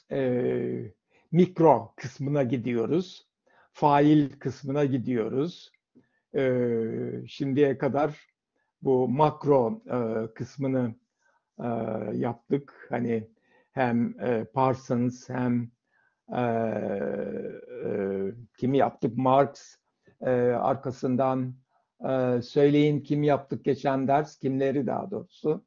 mikro kısmına gidiyoruz. Fail kısmına gidiyoruz. Şimdiye kadar bu makro kısmını yaptık. Hani hem Parsons hem e, kimi yaptık? Marx. Arkasından söyleyin kim yaptık geçen ders? Kimleri daha doğrusu?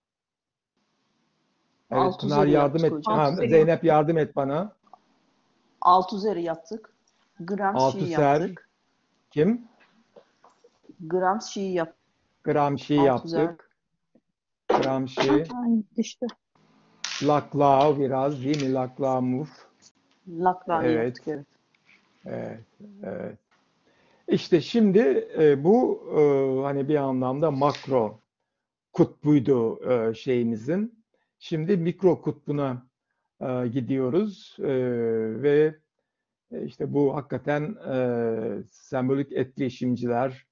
Evet Pınar Althusser'i yardım yaptık et. hocam. Ha, Zeynep yardım et bana. Althusser'i yaptık. Gramsci'yi Althusser. yaptık. Kim? Gramsci'yi yaptık. Gramsci Althusser. yaptık. Gramsci. Aynı işte. Laclau biraz değil mi? Laclau. Laclan'ı Evet. yaptık, evet. Evet. Evet. İşte şimdi bu hani bir anlamda makro kutbuydu şeyimizin. Şimdi mikro kutbuna gidiyoruz ve işte bu hakikaten sembolik etkileşimciler.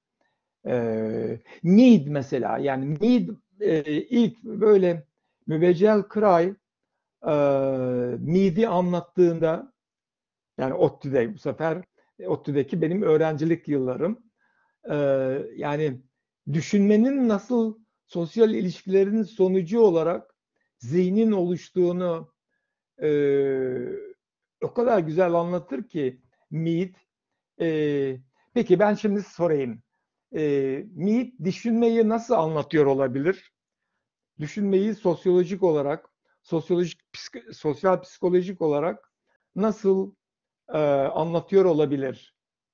Mead mesela, yani Mead ilk böyle Mübeccel Kıray Mead'i anlattığında, yani ODTÜ'de bu sefer ODTÜ'deki benim öğrencilik yıllarım, yani düşünmenin nasıl sosyal ilişkilerin sonucu olarak zihnin oluştuğunu e, o kadar güzel anlatır ki Mead. Peki ben şimdi sorayım. Mead düşünmeyi nasıl anlatıyor olabilir? Düşünmeyi sosyolojik olarak, sosyal psikolojik olarak nasıl anlatıyor olabilir?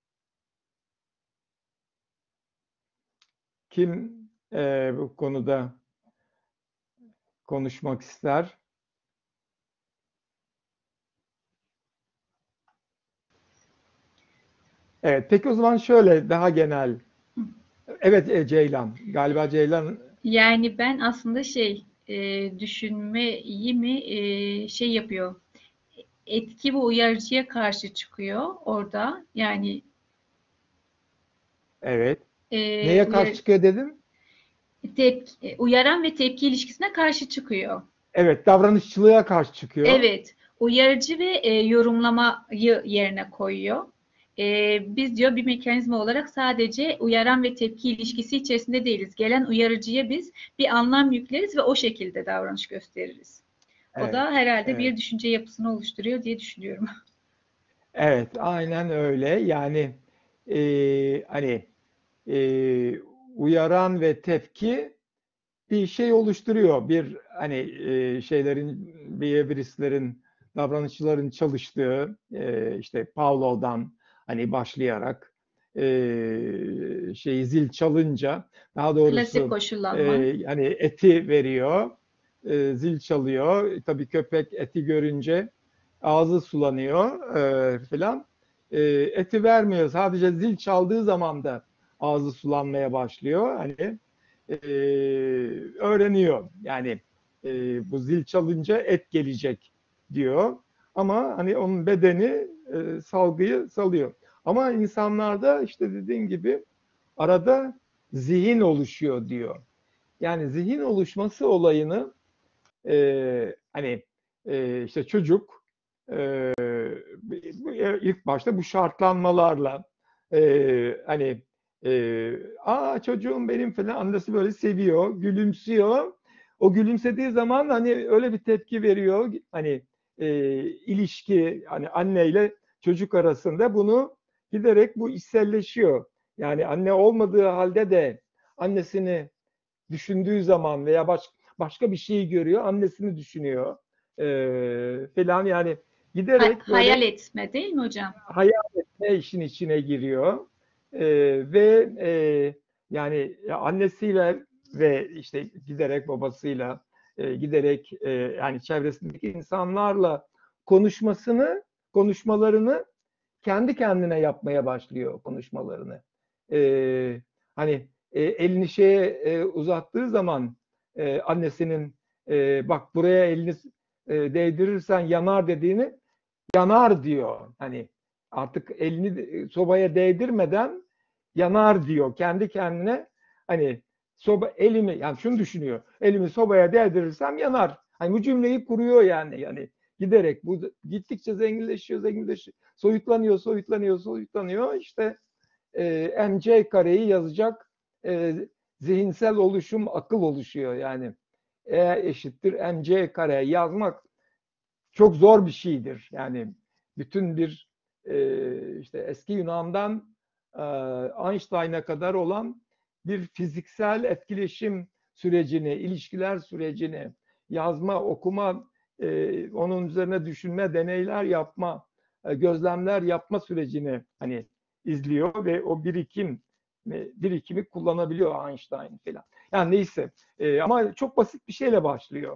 Kim bu konuda konuşmak ister? Evet, peki o zaman şöyle daha genel. Evet Ceylan, galiba Ceylan. Yani ben aslında düşünmeyi mi yapıyor. Etki ve uyarıcıya karşı çıkıyor orada. Yani Evet. Neye karşı çıkıyor dedim? uyaran ve tepki ilişkisine karşı çıkıyor. Evet, davranışçılığa karşı çıkıyor. Evet, uyarıcı ve yorumlamayı yerine koyuyor. Biz diyor bir mekanizma olarak sadece uyaran ve tepki ilişkisi içerisinde değiliz. Gelen uyarıcıya biz bir anlam yükleriz ve o şekilde davranış gösteririz. O Evet, da herhalde bir evet. düşünce yapısını oluşturuyor diye düşünüyorum. Evet, aynen öyle. Yani hani e, uyaran ve tepki bir şey oluşturuyor. Bir hani şeylerin, behavioristlerin, davranışçıların çalıştığı işte Pavlov'dan hani başlayarak zil çalınca, daha Klasik doğrusu koşullanma. hani eti veriyor, zil çalıyor. Tabii köpek eti görünce ağzı sulanıyor filan. Eti vermiyor. Sadece zil çaldığı zaman da ağzı sulanmaya başlıyor. Hani öğreniyor. Yani bu zil çalınca et gelecek diyor. Ama hani onun bedeni salgıyı salıyor. Ama insanlarda işte dediğin gibi arada zihin oluşuyor diyor. Yani zihin oluşması olayını hani işte çocuk ilk başta bu şartlanmalarla hani çocuğum benim falan, annesi böyle seviyor, gülümsüyor. O gülümsediği zaman hani öyle bir tepki veriyor. Hani ilişki, hani anneyle çocuk arasında bunu giderek bu içselleşiyor. Yani anne olmadığı halde de annesini düşündüğü zaman veya başka bir şey görüyor, annesini düşünüyor falan, yani giderek Hayal böyle etme değil mi hocam? hayal etme işin içine giriyor. Ve yani annesiyle ve işte giderek babasıyla giderek yani çevresindeki insanlarla konuşmalarını kendi kendine yapmaya başlıyor konuşmalarını. Hani elini uzattığı zaman annesinin bak buraya elini değdirirsen yanar dediğini, yanar diyor. Hani artık elini sobaya değdirmeden yanar diyor kendi kendine. Hani elimi, yani şunu düşünüyor. Elimi sobaya değdirirsem yanar. Hani bu cümleyi kuruyor yani giderek bu gittikçe zenginleşiyor, soyutlanıyor. İşte mc kareyi yazacak zihinsel oluşum, akıl oluşuyor yani. E eşittir mc kare yazmak çok zor bir şeydir. Yani bütün bir işte eski Yunan'dan Einstein'a kadar olan bir fiziksel etkileşim sürecini, ilişkiler sürecini, yazma, okuma, onun üzerine düşünme, deneyler yapma, gözlemler yapma sürecini hani izliyor ve o birikimi kullanabiliyor Einstein falan. Yani neyse, ama çok basit bir şeyle başlıyor.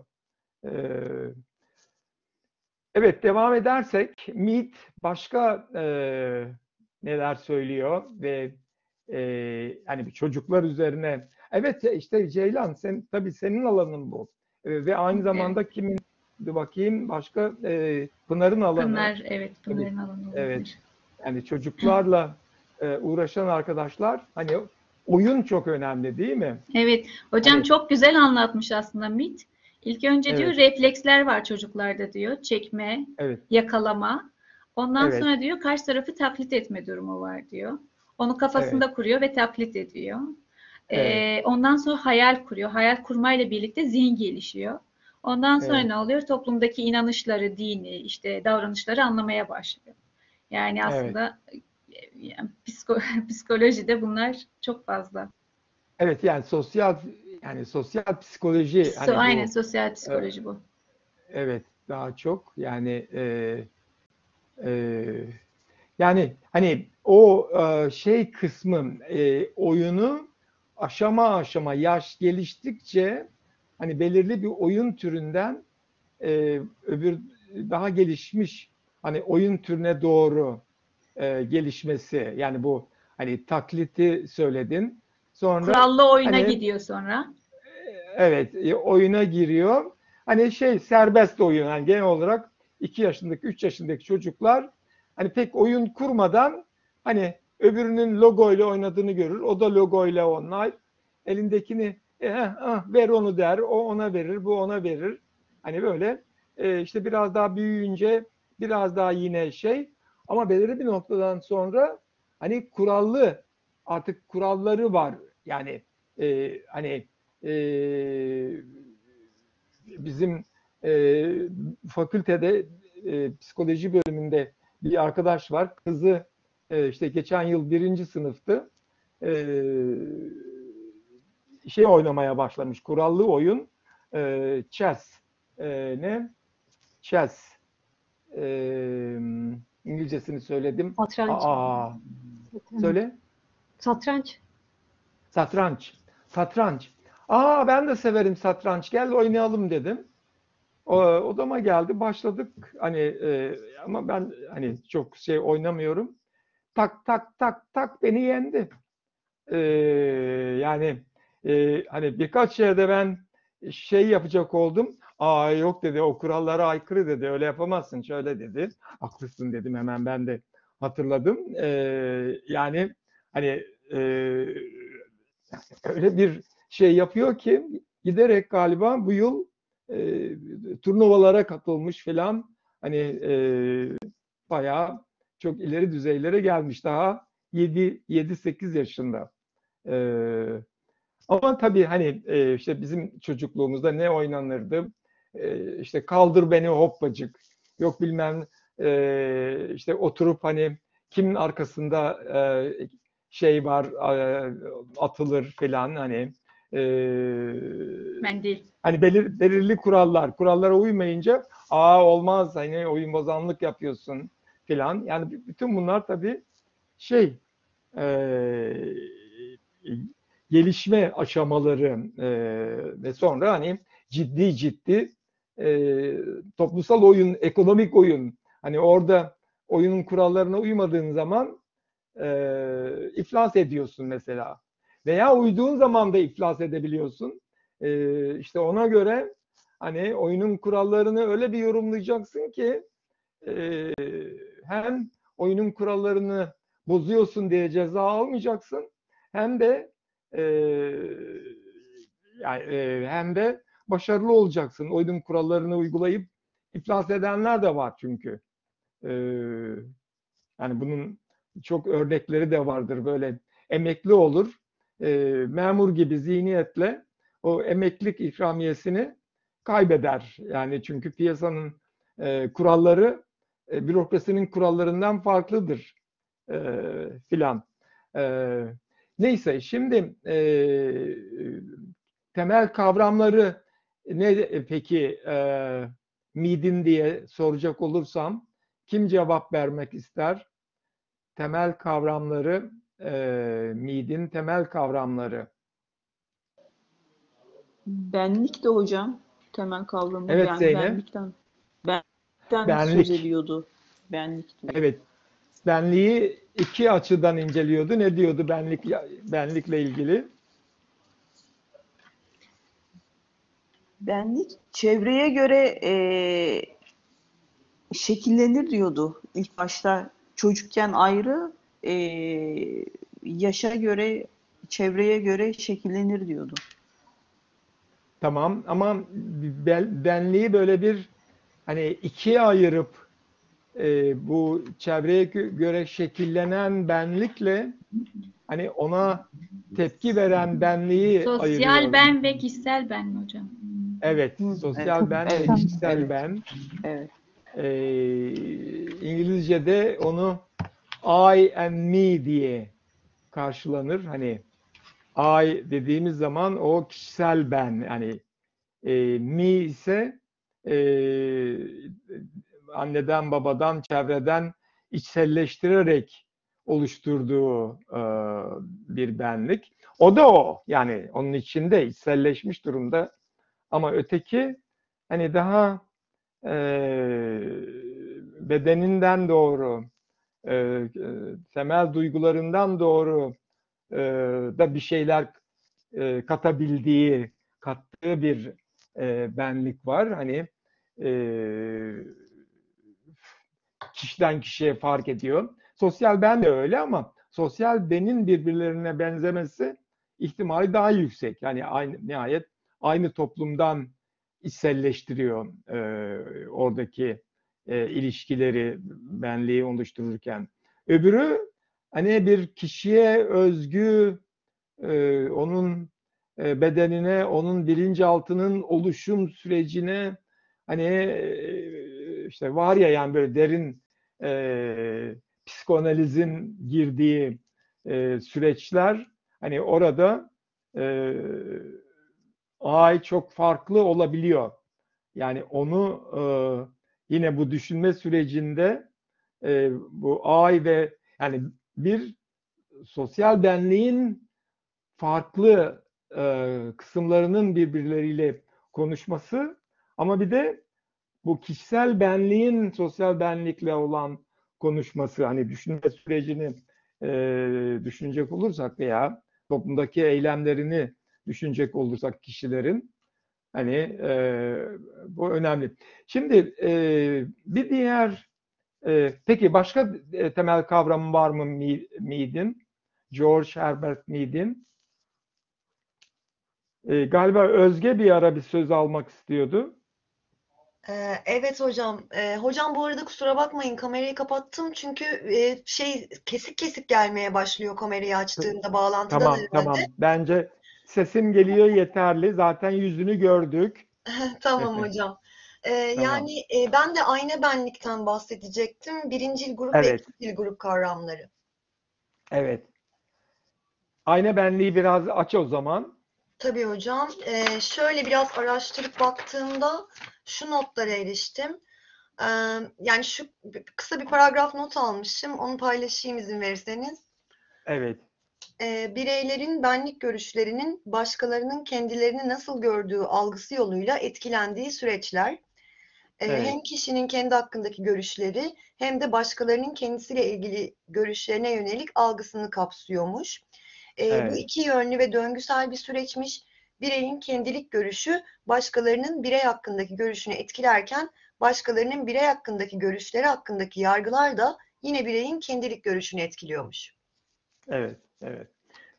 Evet, devam edersek Mead başka neler söylüyor ve hani çocuklar üzerine. Evet, işte Ceylan, tabii senin alanın bu. Ve aynı zamanda Evet. kimin, bir bakayım, başka Pınar'ın alanı. Pınar, evet, Tabii, Pınar'ın alanı evet. olabilir. Yani çocuklarla uğraşan arkadaşlar, hani oyun çok önemli değil mi? Evet, hocam Hani çok güzel anlatmış aslında MIT. İlk önce diyor evet, refleksler var çocuklarda diyor. Çekme, evet, yakalama. Ondan evet, sonra diyor karşı tarafı taklit etme durumu var diyor. Onu evet, kafasında kuruyor ve taklit ediyor. evet, Ondan sonra hayal kuruyor. Hayal kurmayla birlikte zihin gelişiyor. Ondan sonra evet, ne oluyor? Toplumdaki inanışları, dini, işte davranışları anlamaya başlıyor. Yani evet. aslında yani psikolojide bunlar çok fazla. Evet, yani sosyal psikoloji, hani Aynen bu sosyal e, psikoloji bu. evet, daha çok yani e, yani hani o şey kısmı, oyunu aşama aşama yaş geliştikçe hani belirli bir oyun türünden öbür daha gelişmiş hani oyun türüne doğru gelişmesi, yani bu hani taklidi söyledin, sonra Kurallı oyuna hani gidiyor sonra. evet, oyuna giriyor. Hani şey, serbest oyun. Yani genel olarak 2 yaşındaki, 3 yaşındaki çocuklar hani pek oyun kurmadan hani öbürünün logoyla oynadığını görür. O da logoyla onlar. Elindekini ver onu der. O ona verir, bu ona verir. Hani böyle işte biraz daha büyüyünce biraz daha yine şey, ama belirli bir noktadan sonra hani artık kuralları var. Yani hani e, bizim fakültede psikoloji bölümünde bir arkadaş var. Kızı işte geçen yıl 1. sınıftı. E, şey oynamaya başlamış. Kurallı oyun. Chess. Ne? Chess. E, İngilizcesini söyledim. Satranç. Aa, Satranç. söyle. Satranç. Satranç. Satranç. Ben de severim satranç. Gel oynayalım dedim. Odama geldi, başladık hani, ama ben hani çok şey oynamıyorum. Tak tak tak tak beni yendi. E, yani hani birkaç yerde ben şey yapacak oldum. Yok dedi, o kurallara aykırı dedi, öyle yapamazsın, şöyle dedi. Haklısın dedim, hemen ben de hatırladım. Yani hani öyle bir şey yapıyor ki giderek galiba bu yıl turnuvalara katılmış falan, hani bayağı çok ileri düzeylere gelmiş, daha 7-8 yaşında. E, ama tabii hani işte bizim çocukluğumuzda ne oynanırdı? İşte kaldır beni hoppacık. Yok bilmem, işte oturup hani kimin arkasında şey var, atılır falan, hani e, Mendil. hani belirli kurallara uymayınca olmaz, hani oyun bozanlık yapıyorsun falan. Yani bütün bunlar tabii şey, e, gelişme aşamaları, ve sonra hani ciddi toplumsal oyun, ekonomik oyun. Hani orada oyunun kurallarına uymadığın zaman iflas ediyorsun mesela. Veya uyduğun zaman da iflas edebiliyorsun. İşte ona göre hani oyunun kurallarını öyle bir yorumlayacaksın ki hem oyunun kurallarını bozuyorsun diye ceza almayacaksın, hem de e, yani, hem de başarılı olacaksın. Oyunun kurallarını uygulayıp iflas edenler de var çünkü. Yani bunun çok örnekleri de vardır. Böyle emekli olur, memur gibi zihniyetle o emeklilik ikramiyesini kaybeder. Yani çünkü piyasanın kuralları bürokrasinin kurallarından farklıdır filan. Neyse şimdi temel kavramları ne peki Mead'in diye soracak olursam kim cevap vermek ister? Temel kavramları, Mead'in temel kavramları. Benlik de hocam temel kavramı, Evet yani Zeynep. benlikten söz Benlik. ediyordu. Benlik diyor. Evet. Benliği iki açıdan inceliyordu. Ne diyordu benlikle ilgili? Benlik çevreye göre şekillenir diyordu. İlk başta çocukken ayrı, yaşa göre, çevreye göre şekillenir diyordu. Tamam ama benliği böyle bir hani ikiye ayırıp bu çevreye göre şekillenen benlikle hani ona tepki veren benliği Sosyal ayırıyor. ben ve kişisel ben mi hocam? Evet, Evet. sosyal ben ve Evet. kişisel Evet. ben. Evet. İngilizce'de onu I and me diye karşılanır. Hani I dediğimiz zaman o kişisel ben. Yani me ise anneden, babadan, çevreden içselleştirerek oluşturduğu bir benlik. O da o. Yani onun içinde içselleşmiş durumda. Ama öteki hani daha bedeninden doğru, temel duygularından doğru da bir şeyler kattığı bir benlik var. Hani kişiden kişiye fark ediyor. Sosyal ben de öyle ama sosyal benin birbirlerine benzemesi ihtimali daha yüksek. Yani nihayet aynı toplumdan içselleştiriyor oradaki ilişkileri, benliği oluştururken. Öbürü hani bir kişiye özgü onun bedenine, onun bilinçaltının oluşum sürecine hani işte var ya yani böyle derin psikoanalizin girdiği süreçler hani orada ay çok farklı olabiliyor. Yani onu yine bu düşünme sürecinde bu ay ve yani bir sosyal benliğin farklı kısımlarının birbirleriyle konuşması ama bir de bu kişisel benliğin sosyal benlikle olan konuşması hani düşünme sürecini düşünecek olursak veya toplumdaki eylemlerini düşünecek olursak kişilerin hani bu önemli. Şimdi bir diğer peki başka temel kavramı var mı Mead'in? George Herbert Mead'in? Galiba Özge bir ara bir söz almak istiyordu. Evet hocam. Hocam bu arada kusura bakmayın kamerayı kapattım çünkü kesik kesik gelmeye başlıyor kamerayı açtığımda bağlantıdan Tamam, herhalde. tamam. Bence sesim geliyor yeterli. Zaten yüzünü gördük. Tamam hocam. Tamam. Yani ben de ayna benlikten bahsedecektim. Birincil grup ve Evet, ikincil grup kavramları. evet. Ayna benliği biraz aç o zaman. Tabii hocam. Şöyle biraz araştırıp baktığımda şu notlara eriştim. Ee, Yani şu kısa bir paragraf not almışım. Onu paylaşayım izin verirseniz. Evet, Bireylerin benlik görüşlerinin başkalarının kendilerini nasıl gördüğü algısı yoluyla etkilendiği süreçler, evet, hem kişinin kendi hakkındaki görüşleri hem de başkalarının kendisiyle ilgili görüşlerine yönelik algısını kapsıyormuş. Bu evet, iki yönlü ve döngüsel bir süreçmiş. Bireyin kendilik görüşü başkalarının birey hakkındaki görüşünü etkilerken başkalarının birey hakkındaki görüşleri hakkındaki yargılar da yine bireyin kendilik görüşünü etkiliyormuş. evet, evet.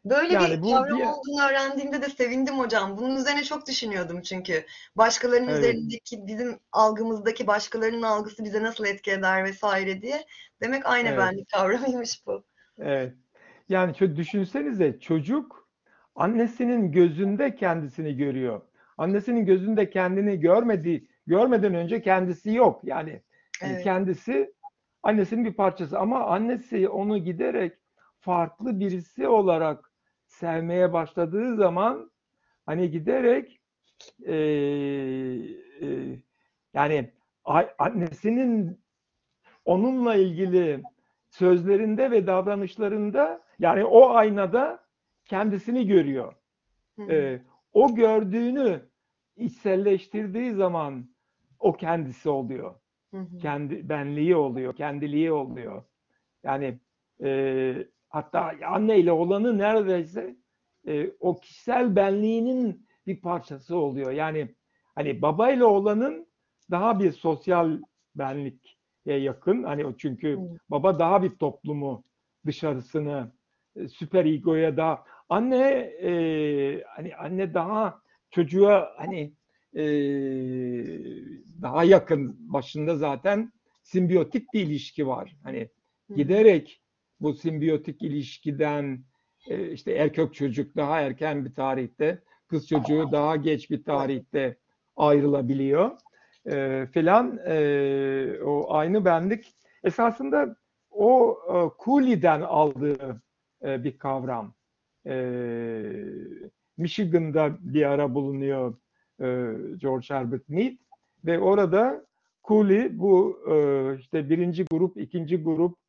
Böyle Yani bir bu kavram olduğunu öğrendiğimde de sevindim hocam. Bunun üzerine çok düşünüyordum çünkü. Başkalarının evet, üzerindeki bizim algımızdaki başkalarının algısı bize nasıl etki eder vesaire diye. Demek aynı evet, benlik kavramıymış bu. evet. Yani düşünsenize, çocuk annesinin gözünde kendisini görüyor. Annesinin gözünde kendini görmeden önce kendisi yok. Yani hani Evet. kendisi annesinin bir parçası, ama annesi onu giderek farklı birisi olarak sevmeye başladığı zaman hani giderek e, e, yani annesinin onunla ilgili sözlerinde ve davranışlarında, yani o aynada kendisini görüyor. Hı hı. O gördüğünü içselleştirdiği zaman o kendisi oluyor. Hı hı. Kendi benliği oluyor, kendiliği oluyor. Yani hatta anne ile olanı neredeyse o kişisel benliğinin bir parçası oluyor. Yani hani baba ile olanın daha bir sosyal benliğe yakın. Hani çünkü Hı. baba daha bir toplumu, dışarısını, süper egoya da, anne hani anne daha çocuğa hani e, daha yakın, başında zaten simbiyotik bir ilişki var. Hani Hı hı. giderek bu simbiyotik ilişkiden işte erkek çocuk daha erken bir tarihte, kız çocuğu daha geç bir tarihte ayrılabiliyor filan. O aynı benlik esasında o Cooley'den aldığı bir kavram. Michigan'da bir ara bulunuyor George Herbert Mead ve orada Cooley bu işte birinci grup, ikinci grup,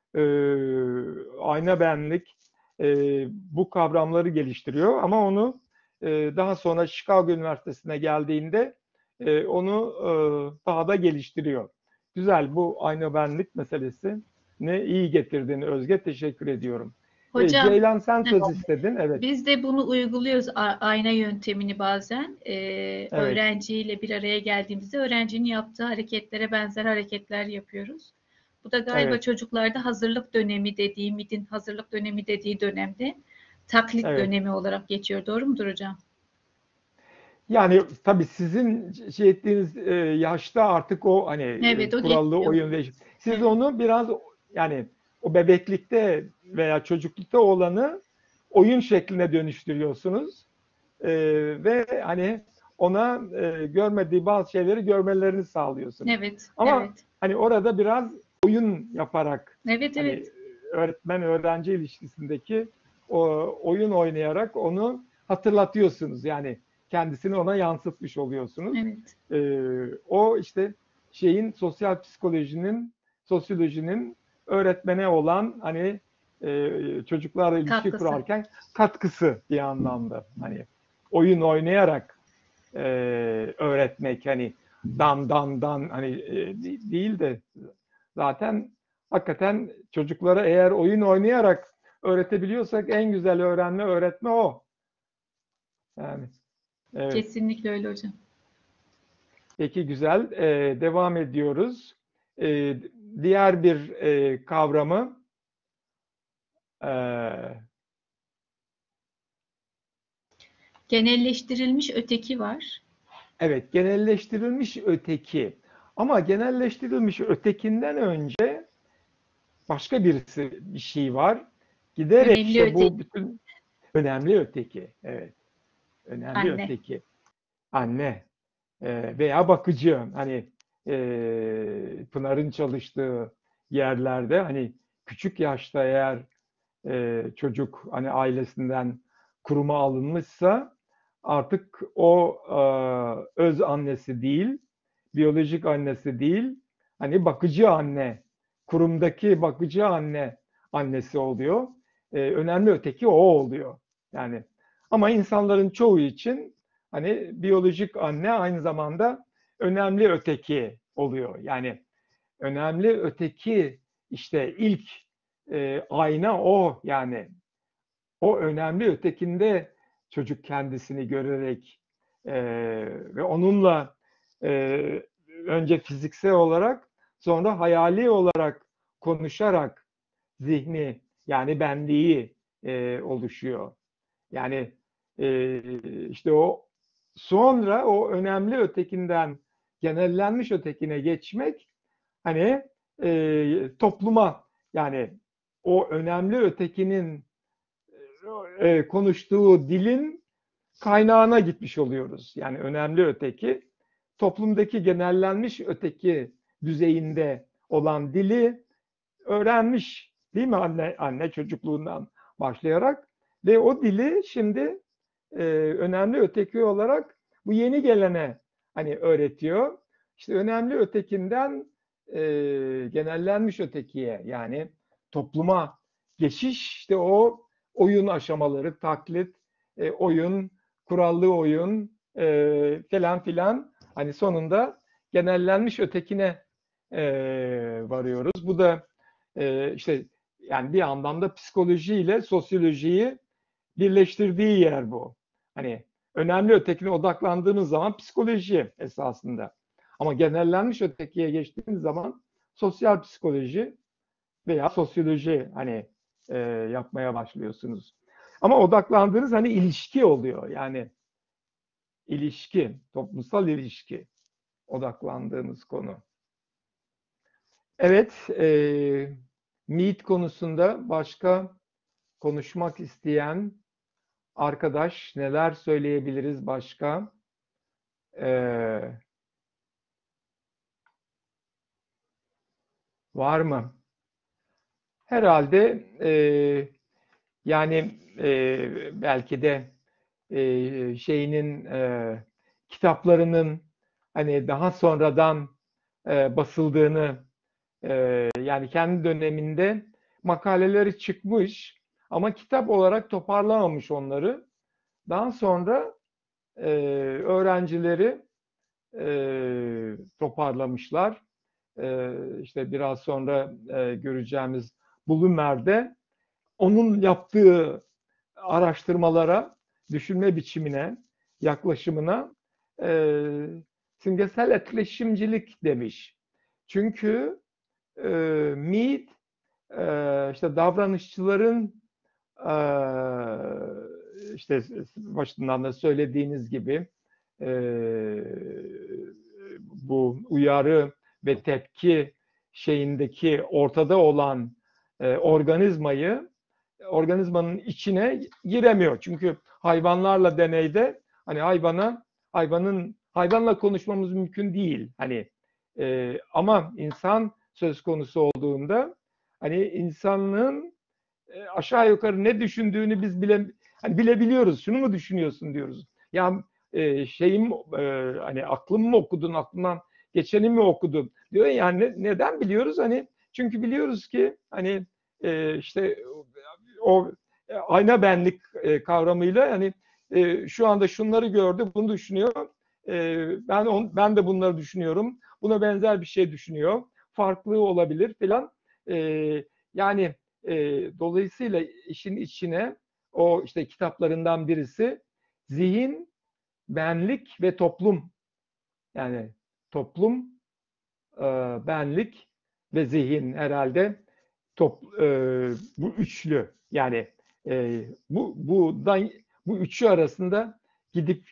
ayna benlik, bu kavramları geliştiriyor, ama onu daha sonra Chicago Üniversitesi'ne geldiğinde onu daha da geliştiriyor. Güzel, bu ayna benlik meselesi ne iyi getirdin Özge, teşekkür ediyorum. Hocam, Ceylan, sen söz istedin, evet. biz de bunu uyguluyoruz, ayna yöntemini bazen. Evet, Öğrenciyle bir araya geldiğimizde öğrencinin yaptığı hareketlere benzer hareketler yapıyoruz. Bu da galiba evet, çocuklarda hazırlık dönemi dediği, MİT'in hazırlık dönemi dediği dönemde taklit evet. dönemi olarak geçiyor. Doğru mudur hocam? Yani tabii sizin şey ettiğiniz yaşta artık o hani Evet, o kurallı geçiyor. oyun ve siz Evet, onu biraz, yani o bebeklikte veya çocuklukta olanı oyun şekline dönüştürüyorsunuz. E, Ve hani ona görmediği bazı şeyleri görmelerini sağlıyorsunuz. evet, Ama evet. hani orada biraz oyun yaparak, Evet, hani evet. öğretmen öğrenci ilişkisindeki o oyun oynayarak onu hatırlatıyorsunuz. Yani kendisini ona yansıtmış oluyorsunuz. Evet. O işte şeyin, sosyolojinin öğretmene olan hani çocuklarla ilişki Katkısı. kurarken katkısı bir anlamda. Hani oyun oynayarak öğretmek, hani dan hani değil de, zaten hakikaten çocuklara eğer oyun oynayarak öğretebiliyorsak en güzel öğretme o. Yani evet. Kesinlikle öyle hocam. Peki, güzel. Devam ediyoruz. Diğer bir kavramı e, Genelleştirilmiş öteki var. evet, genelleştirilmiş öteki. Ama genelleştirilmiş ötekinden önce başka bir şey var. Giderek Önemli işte öteki. bu bütün önemli öteki. Evet, önemli Anne. öteki. Anne veya bakıcı. Hani Pınar'ın çalıştığı yerlerde, hani küçük yaşta eğer çocuk hani ailesinden kuruma alınmışsa, artık o öz annesi değil, biyolojik annesi değil, hani bakıcı anne, kurumdaki bakıcı annesi oluyor. Önemli öteki o oluyor. Yani ama insanların çoğu için hani biyolojik anne aynı zamanda önemli öteki oluyor. Yani önemli öteki işte ilk ayna o, yani o önemli ötekinde çocuk kendisini görerek e, ve onunla e, önce fiziksel olarak, sonra hayali olarak konuşarak zihni, yani benliği oluşuyor. Yani işte o sonra o önemli ötekinden genellenmiş ötekine geçmek hani topluma yani o önemli ötekinin konuştuğu dilin kaynağına gitmiş oluyoruz. Yani önemli öteki toplumdaki genellenmiş öteki düzeyinde olan dili öğrenmiş değil mi anne çocukluğundan başlayarak ve o dili şimdi önemli öteki olarak bu yeni gelene hani öğretiyor. İşte önemli ötekinden genellenmiş ötekiye yani topluma geçiş işte o oyun aşamaları, taklit, oyun, kurallı oyun falan filan hani sonunda genellenmiş ötekine varıyoruz. Bu da işte yani bir anlamda psikolojiyle sosyolojiyi birleştirdiği yer bu. Hani önemli ötekine odaklandığınız zaman psikoloji esasında. Ama genellenmiş ötekiye geçtiğiniz zaman sosyal psikoloji veya sosyoloji hani yapmaya başlıyorsunuz. Ama odaklandığınız hani ilişki oluyor. Yani ilişki, toplumsal ilişki odaklandığınız konu. Evet, Mead konusunda başka konuşmak isteyen arkadaş neler söyleyebiliriz başka? Var mı? Herhalde yani belki de şeyinin kitaplarının hani daha sonradan basıldığını yani kendi döneminde makaleleri çıkmış ama kitap olarak toparlamamış onları. Daha sonra öğrencileri toparlamışlar. İşte biraz sonra göreceğimiz Blumer'de onun yaptığı araştırmalara, düşünme biçimine, yaklaşımına simgesel etkileşimcilik demiş. Çünkü Mead işte davranışçıların işte başından da söylediğiniz gibi bu uyarı ve tepki şeyindeki ortada olan organizmanın içine giremiyor. Çünkü hayvanlarla deneyde hani hayvanla konuşmamız mümkün değil. Hani ama insan söz konusu olduğunda hani insanlığın aşağı yukarı ne düşündüğünü biz hani bilebiliyoruz. Şunu mu düşünüyorsun diyoruz. Ya hani aklımı mı okudun, aklımdan geçeni mi okudun diyor. Yani neden biliyoruz? Hani çünkü biliyoruz ki hani işte o ayna benlik kavramıyla hani şu anda şunları gördü, bunu düşünüyor. Ben de bunları düşünüyorum. Buna benzer bir şey düşünüyor. Farklı olabilir filan. Yani dolayısıyla işin içine o işte kitaplarından birisi zihin, benlik ve toplum. Yani toplum, benlik ve zihin herhalde bu üçlü. Yani bu üçü arasında gidip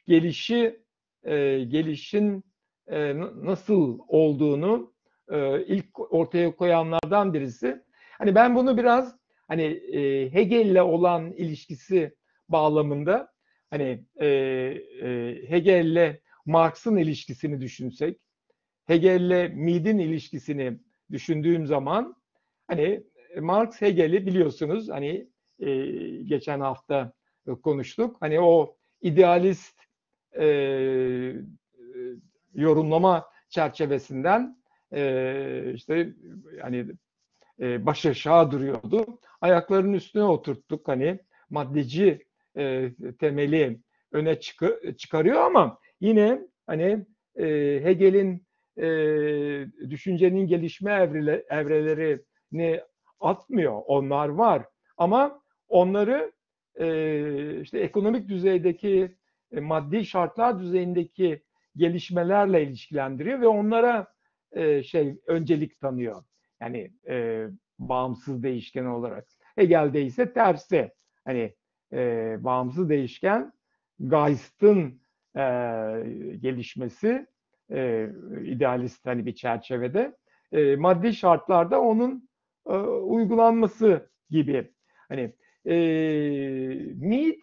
gelişin nasıl olduğunu ilk ortaya koyanlardan birisi. Hani ben bunu biraz hani Hegel'le olan ilişkisi bağlamında hani Hegel'le Marx'ın ilişkisini düşünsek, Hegel'le Mead'in ilişkisini düşündüğüm zaman hani Marx Hegel'i biliyorsunuz hani geçen hafta konuştuk. Hani o idealist yorumlama çerçevesinden işte hani baş aşağı duruyordu. Ayaklarının üstüne oturttuk hani maddeci temeli öne çıkarıyor ama yine hani Hegel'in düşüncenin gelişme evrelerini atmıyor. Onlar var. Ama onları işte ekonomik düzeydeki maddi şartlar düzeyindeki gelişmelerle ilişkilendiriyor ve onlara öncelik tanıyor. Yani bağımsız değişken olarak. Hegel'de ise tersi. Hani bağımsız değişken Geist'in gelişmesi idealist hani bir çerçevede maddi şartlarda onun uygulanması gibi. Hani Mead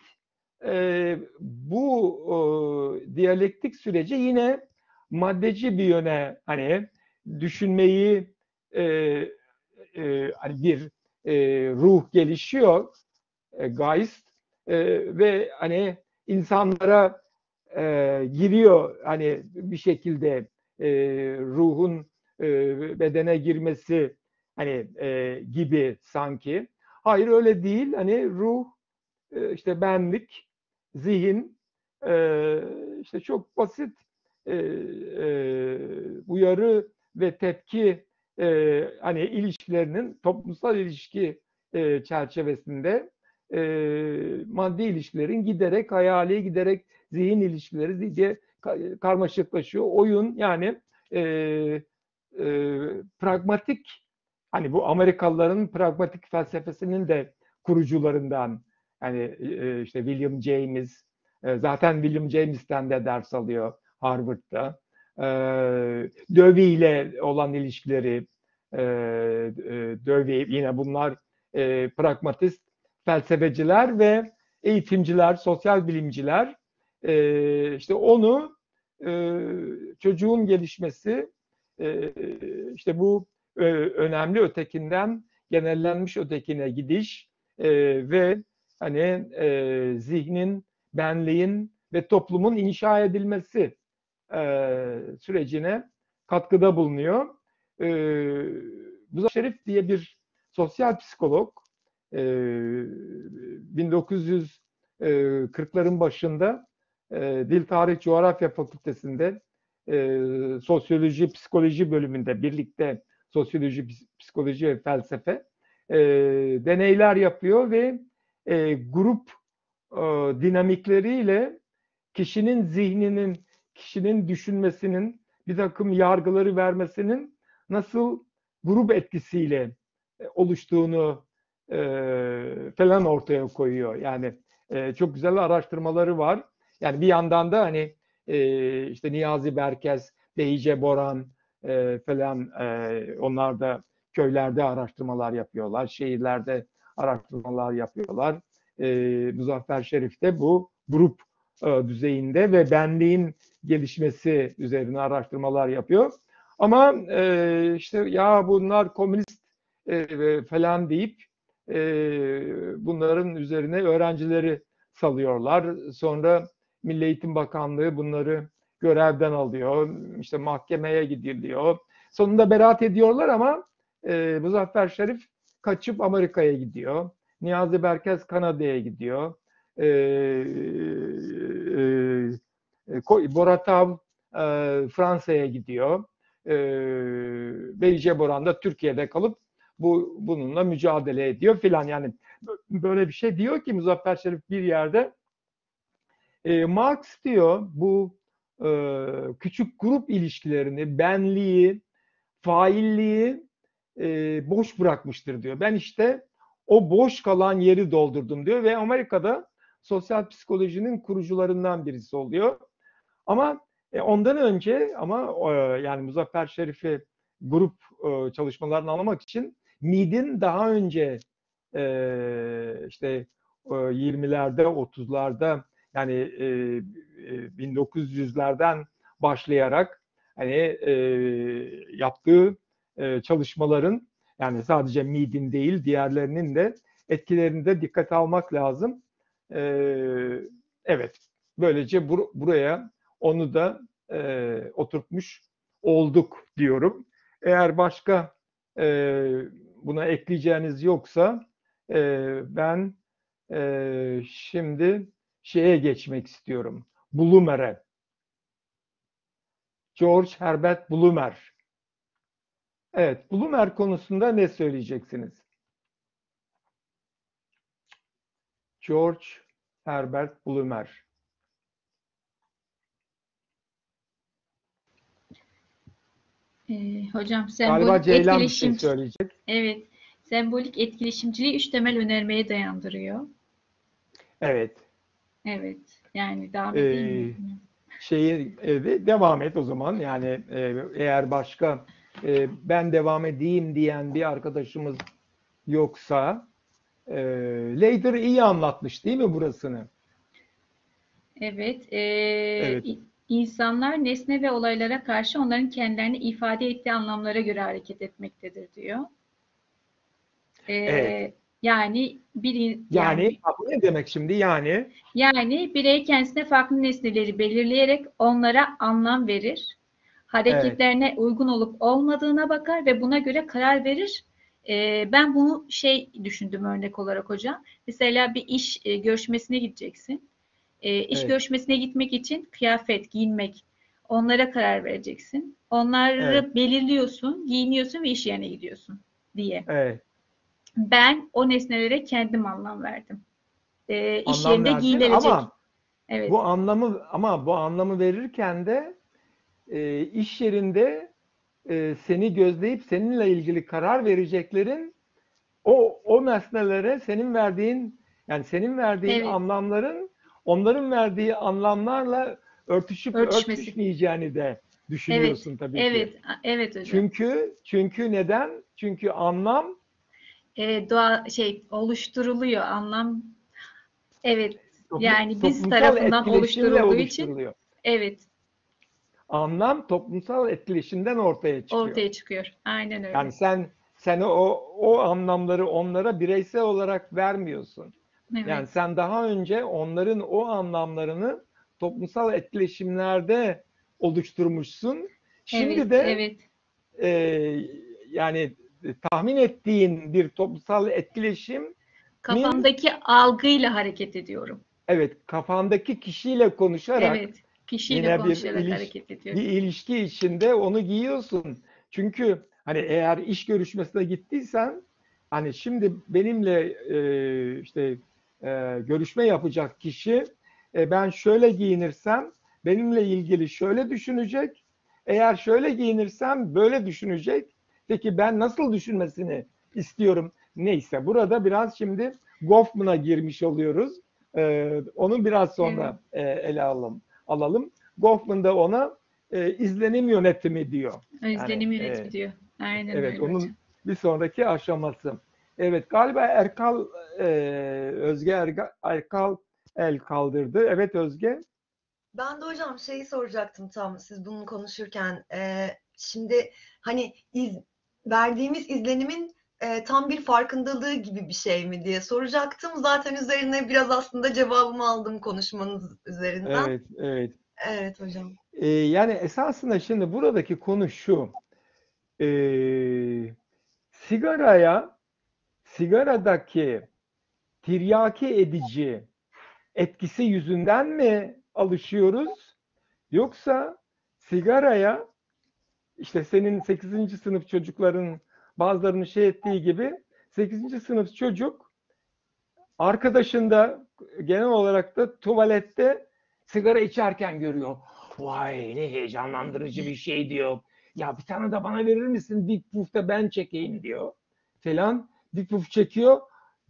bu diyalektik süreci yine maddeci bir yöne hani düşünmeyi hani bir ruh gelişiyor Geist ve hani insanlara giriyor hani bir şekilde ruhun bedene girmesi hani gibi sanki. Hayır öyle değil. Hani ruh işte benlik, zihin işte çok basit uyarı ve tepki hani ilişkilerinin toplumsal ilişki çerçevesinde maddi ilişkilerin giderek hayali, giderek zihin ilişkileri diye karmaşıklaşıyor. Oyun yani pragmatik hani bu Amerikalıların pragmatik felsefesinin de kurucularından yani işte William James zaten William James'ten de ders alıyor Harvard'da. Dewey ile olan ilişkileri Dewey yine bunlar pragmatist felsefeciler ve eğitimciler, sosyal bilimciler işte onu çocuğun gelişmesi işte bu önemli ötekinden genellenmiş ötekine gidiş ve hani zihnin, benliğin ve toplumun inşa edilmesi sürecine katkıda bulunuyor. Muzaffer Şerif diye bir sosyal psikolog 1940'ların başında Dil Tarih Coğrafya Fakültesi'nde sosyoloji, psikoloji bölümünde birlikte sosyoloji, psikoloji ve felsefe deneyler yapıyor ve grup dinamikleriyle kişinin zihninin, kişinin düşünmesinin, bir takım yargıları vermesinin nasıl grup etkisiyle oluştuğunu falan ortaya koyuyor. Yani çok güzel araştırmaları var. Yani bir yandan da hani işte Niyazi Berkes, Behice Boran falan onlar da köylerde araştırmalar yapıyorlar, şehirlerde araştırmalar yapıyorlar. Muzaffer Şerif de bu grup düzeyinde ve benliğin gelişmesi üzerine araştırmalar yapıyor. Ama işte ya bunlar komünist falan deyip bunların üzerine öğrencileri salıyorlar. Sonra Milli Eğitim Bakanlığı bunları görevden alıyor. İşte mahkemeye gidiliyor. Sonunda beraat ediyorlar ama Muzaffer Şerif kaçıp Amerika'ya gidiyor. Niyazi Berkes Kanada'ya gidiyor. Boratav Fransa'ya gidiyor. Behice Boran da Türkiye'de kalıp bununla mücadele ediyor filan. Yani böyle bir şey diyor ki Muzaffer Şerif bir yerde Marx diyor bu küçük grup ilişkilerini, benliği, failliği boş bırakmıştır diyor. Ben işte o boş kalan yeri doldurdum diyor ve Amerika'da sosyal psikolojinin kurucularından birisi oluyor. Ama ondan önce ama yani Muzaffer Şerif'i grup çalışmalarını anlamak için Mead'in daha önce işte 20'lerde 30'larda yani 1900'lerden başlayarak hani yaptığı çalışmaların yani sadece Mead'in değil diğerlerinin de etkilerini de dikkate almak lazım. Evet, böylece buraya onu da oturtmuş olduk diyorum. Eğer başka buna ekleyeceğiniz yoksa ben şimdi şeye geçmek istiyorum. Blumer'e. George Herbert Blumer. Evet, Blumer konusunda ne söyleyeceksiniz? George Herbert Blumer. Hocam Galiba sembolik Ceylan bir şey etkileşim, söyleyecek. evet, sembolik etkileşimciliği üç temel önermeye dayandırıyor. Evet. Evet. Yani devam Ee, edeyim mi? Devam et o zaman. Yani eğer başka ben devam edeyim diyen bir arkadaşımız yoksa Lader iyi anlatmış değil mi burasını? Evet. Evet. İnsanlar nesne ve olaylara karşı onların kendilerini ifade ettiği anlamlara göre hareket etmektedir diyor. Evet. Yani Yani bu ne demek şimdi? Yani birey kendisine farklı nesneleri belirleyerek onlara anlam verir. Evet. Hareketlerine uygun olup olmadığına bakar ve buna göre karar verir. Ben bunu düşündüm örnek olarak hocam. Mesela bir iş görüşmesine gideceksin. İş Evet. görüşmesine gitmek için kıyafet, giyinmek, onlara karar vereceksin. Evet. Onları belirliyorsun, giyiniyorsun ve iş yerine gidiyorsun diye. Evet. Ben o nesnelere kendim anlam verdim. İş Anlam yerinde verdin giyilecek. ama Evet. bu anlamı verirken de iş yerinde seni gözleyip seninle ilgili karar vereceklerin o nesnelere senin verdiğin Evet. anlamların onların verdiği anlamlarla örtüşüp Örtüşmesi. örtüşmeyeceğini de Evet. düşünüyorsun tabii ki. Evet. Evet hocam. Çünkü neden? Çünkü anlam Oluşturuluyor anlam. Evet. Yani biz toplumsal tarafından etkileşimle oluşturulduğu için oluşturuluyor. evet Anlam toplumsal etkileşimden ortaya çıkıyor. ortaya çıkıyor. Aynen öyle. Yani sen o anlamları onlara bireysel olarak vermiyorsun. Yani Evet. sen daha önce onların o anlamlarını toplumsal etkileşimlerde oluşturmuşsun. Şimdi Evet. de Evet. e, yani tahmin ettiğin bir toplumsal etkileşimin Kafamdaki algıyla hareket ediyorum. evet kafandaki kişiyle konuşarak Evet. Kişiyle yine konuşarak hareket bir ediyorum. ilişki içinde onu giyiyorsun. Çünkü hani eğer iş görüşmesine gittiysen hani şimdi benimle görüşme yapacak kişi ben şöyle giyinirsem benimle ilgili şöyle düşünecek. Eğer şöyle giyinirsem böyle düşünecek. Peki ben nasıl düşünmesini istiyorum? Neyse burada biraz şimdi Goffman'a girmiş oluyoruz. Onu biraz Evet. sonra ele alalım. Goffman da ona izlenim yönetimi diyor. Yani Özlenim yönetimi diyor. Aynen evet öyle hocam. onun bir sonraki aşaması. Evet galiba Özge Erkal el kaldırdı. Evet Özge. Ben de hocam şeyi soracaktım tam siz bunu konuşurken. Şimdi hani verdiğimiz izlenimin tam bir farkındalığı gibi bir şey mi diye soracaktım. Zaten üzerine biraz aslında cevabımı aldım konuşmanız üzerinden. Evet, evet. Evet hocam. Yani esasında şimdi buradaki konu şu. E, sigaradaki tiryaki edici etkisi yüzünden mi alışıyoruz? Yoksa sigaraya işte senin 8. sınıf çocukların bazılarının ettiği gibi 8. sınıf çocuk arkadaşında genel olarak da tuvalette sigara içerken görüyor. Vay ne heyecanlandırıcı bir şey diyor. Ya bir tane de bana verir misin? Bir puf da ben çekeyim diyor. Falan. Bir puf çekiyor.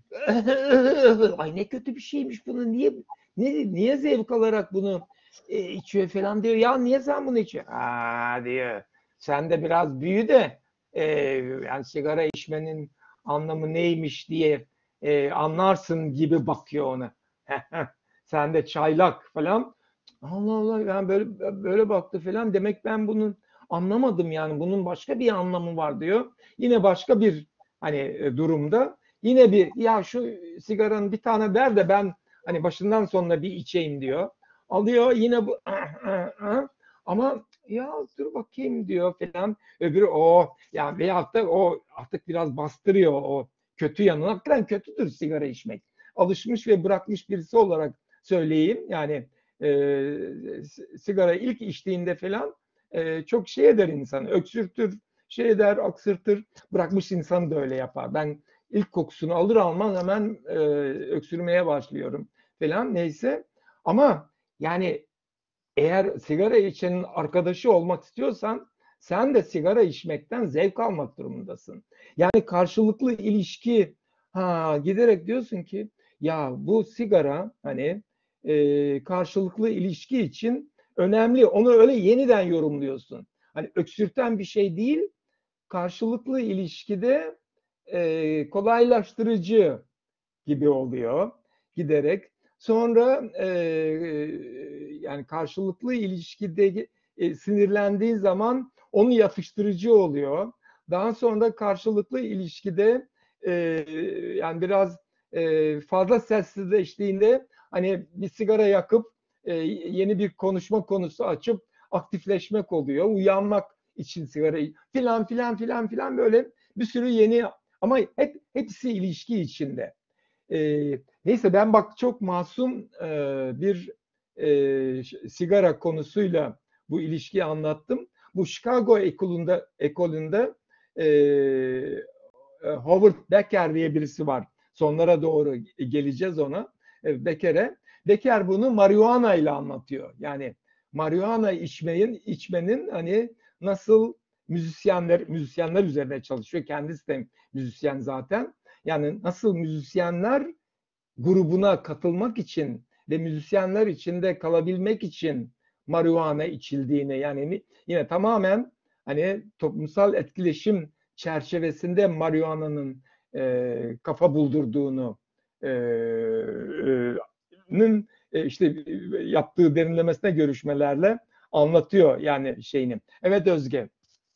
Ay ne kötü bir şeymiş bunu. Niye zevk alarak bunu içiyor falan diyor. Ya niye sen bunu içiyorsun? Aa diyor. Sen de biraz büyü de yani sigara içmenin anlamı neymiş diye anlarsın gibi bakıyor ona. Sen de çaylak falan. Allah Allah yani böyle baktı falan. Demek ben bunun anlamadım yani bunun başka bir anlamı var diyor. Yine başka bir hani durumda yine bir ya şu sigaranın bir tane ver de ben hani başından sonuna bir içeyim diyor. Alıyor yine bu ama ya dur bakayım diyor falan. Öbürü o yani veyahut da o artık biraz bastırıyor o kötü yanı. Hakikaten kötüdür sigara içmek. Alışmış ve bırakmış birisi olarak söyleyeyim. Yani sigara ilk içtiğinde falan çok eder insan. Öksürtür, eder, aksırtır. Bırakmış insan da öyle yapar. Ben ilk kokusunu alır almaz hemen öksürmeye başlıyorum falan neyse. Ama yani eğer sigara içenin arkadaşı olmak istiyorsan sen de sigara içmekten zevk almak durumundasın. Yani karşılıklı ilişki giderek diyorsun ki ya bu sigara hani karşılıklı ilişki için önemli. Onu öyle yeniden yorumluyorsun. Hani öksürten bir şey değil, karşılıklı ilişkide kolaylaştırıcı gibi oluyor giderek. Sonra yani karşılıklı ilişkide sinirlendiği zaman onu yatıştırıcı oluyor. Daha sonra karşılıklı ilişkide yani biraz fazla sessizleştiğinde hani bir sigara yakıp yeni bir konuşma konusu açıp aktifleşmek oluyor. Uyanmak için sigarayı filan filan filan filan böyle bir sürü yeni ama hepsi ilişki içinde. Neyse ben bak çok masum bir sigara konusuyla bu ilişkiyi anlattım. Bu Chicago ekolünde Howard Becker diye birisi var. Sonlara doğru geleceğiz ona. Becker'e. Becker bunu marihuana ile anlatıyor. Yani marihuana içmenin hani nasıl müzisyenler üzerine çalışıyor. Kendisi de müzisyen zaten. Yani nasıl müzisyenler grubuna katılmak için ve müzisyenler içinde kalabilmek için marihuana içildiğini, yani yine tamamen hani toplumsal etkileşim çerçevesinde marihuana'nın kafa buldurduğunu işte yaptığı derinlemesine görüşmelerle anlatıyor yani şeyini. Evet Özge.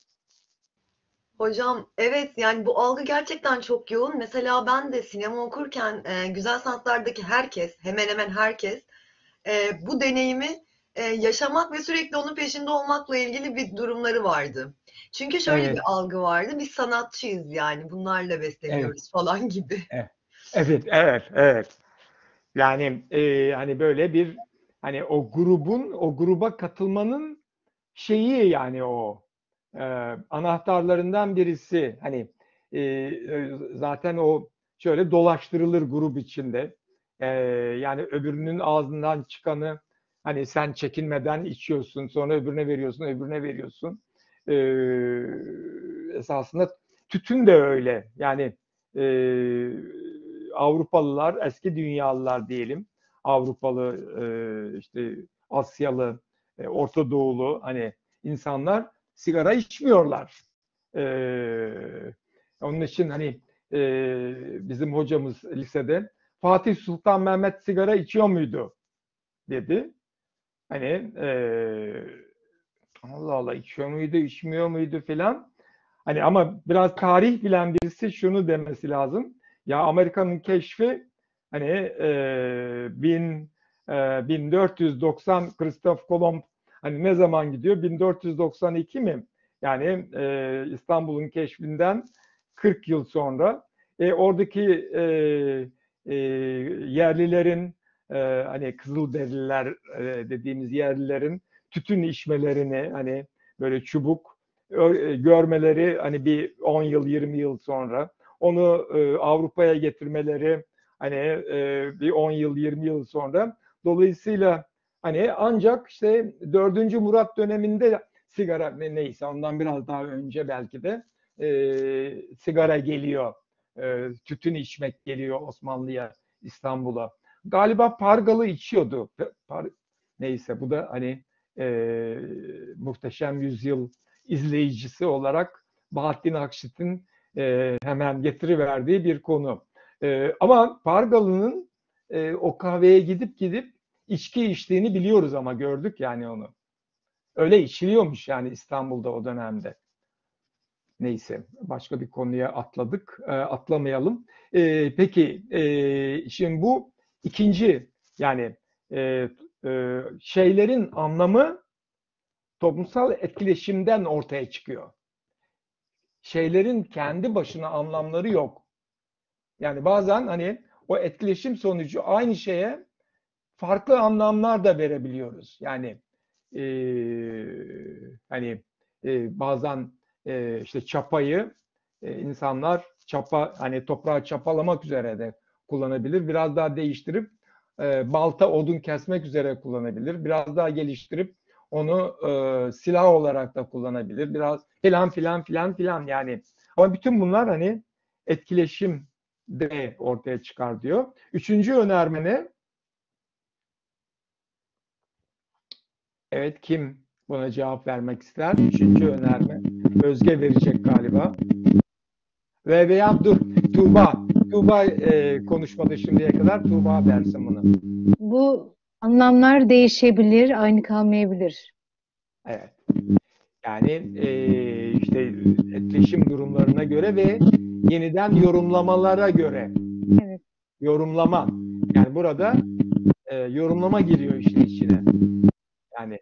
Hocam evet, yani bu algı gerçekten çok yoğun. Mesela ben de sinema okurken güzel sanatlardaki herkes, hemen hemen herkes bu deneyimi yaşamak ve sürekli onun peşinde olmakla ilgili bir durumları vardı. Çünkü şöyle bir Evet, algı vardı. Biz sanatçıyız, yani bunlarla evet, besleniyoruz falan gibi. evet, evet, evet, evet. Yani hani böyle bir hani o gruba katılmanın şeyi yani o e, anahtarlarından birisi. Hani zaten o şöyle dolaştırılır grup içinde. Yani öbürünün ağzından çıkanı hani sen çekinmeden içiyorsun, sonra öbürüne veriyorsun, öbürüne veriyorsun. E, Esasında tütün de öyle. Yani e, Avrupalılar, eski dünyalılar diyelim. Avrupalı, işte Asyalı, Orta Doğulu hani insanlar sigara içmiyorlar. Onun için hani bizim hocamız lisede Fatih Sultan Mehmet sigara içiyor muydu dedi. Hani Allah Allah içiyor muydu, içmiyor muydu filan. Hani ama biraz tarih bilen birisi şunu demesi lazım. Ya Amerika'nın keşfi hani 1490 Christoph Kolomb hani ne zaman gidiyor? 1492 mi? Yani İstanbul'un keşfinden 40 yıl sonra oradaki yerlilerin hani Kızılderililer dediğimiz yerlilerin tütün içmelerini hani böyle çubuk görmeleri hani bir 10 yıl 20 yıl sonra onu Avrupa'ya getirmeleri hani bir 10 yıl 20 yıl sonra dolayısıyla hani ancak işte 4. Murat döneminde sigara neyse ondan biraz daha önce belki de sigara geliyor. Tütün içmek geliyor Osmanlı'ya, İstanbul'a. Galiba Pargalı içiyordu. Neyse bu da hani Muhteşem Yüzyıl izleyicisi olarak Bahattin Akşit'in hemen getiriverdiği bir konu. Ama Pargalı'nın o kahveye gidip içki içtiğini biliyoruz ama gördük yani onu. Öyle içiliyormuş yani İstanbul'da o dönemde. Neyse başka bir konuya atladık. Atlamayalım. Peki şimdi bu ikinci yani şeylerin anlamı toplumsal etkileşimden ortaya çıkıyor. Şeylerin kendi başına anlamları yok. Yani bazen hani o etkileşim sonucu aynı şeye farklı anlamlar da verebiliyoruz. Yani e, hani bazen işte çapayı insanlar çapa hani toprağı çapalamak üzere de kullanabilir. Biraz daha değiştirip balta odun kesmek üzere kullanabilir. Biraz daha geliştirip onu silah olarak da kullanabilir. Biraz filan filan filan filan yani. Ama bütün bunlar hani etkileşim D ortaya çıkar diyor. Üçüncü önerme ne? Evet, kim buna cevap vermek ister? Üçüncü önerme. Özge verecek galiba. Veya dur, Tuğba. Tuğba konuşmadı şimdiye kadar. Tuğba versin bunu. Bu anlamlar değişebilir, aynı kalmayabilir. Evet. Yani işte etkileşim durumlarına göre ve yeniden yorumlamalara göre. Evet. Yorumlama. Yani burada yorumlama giriyor işin içine. Yani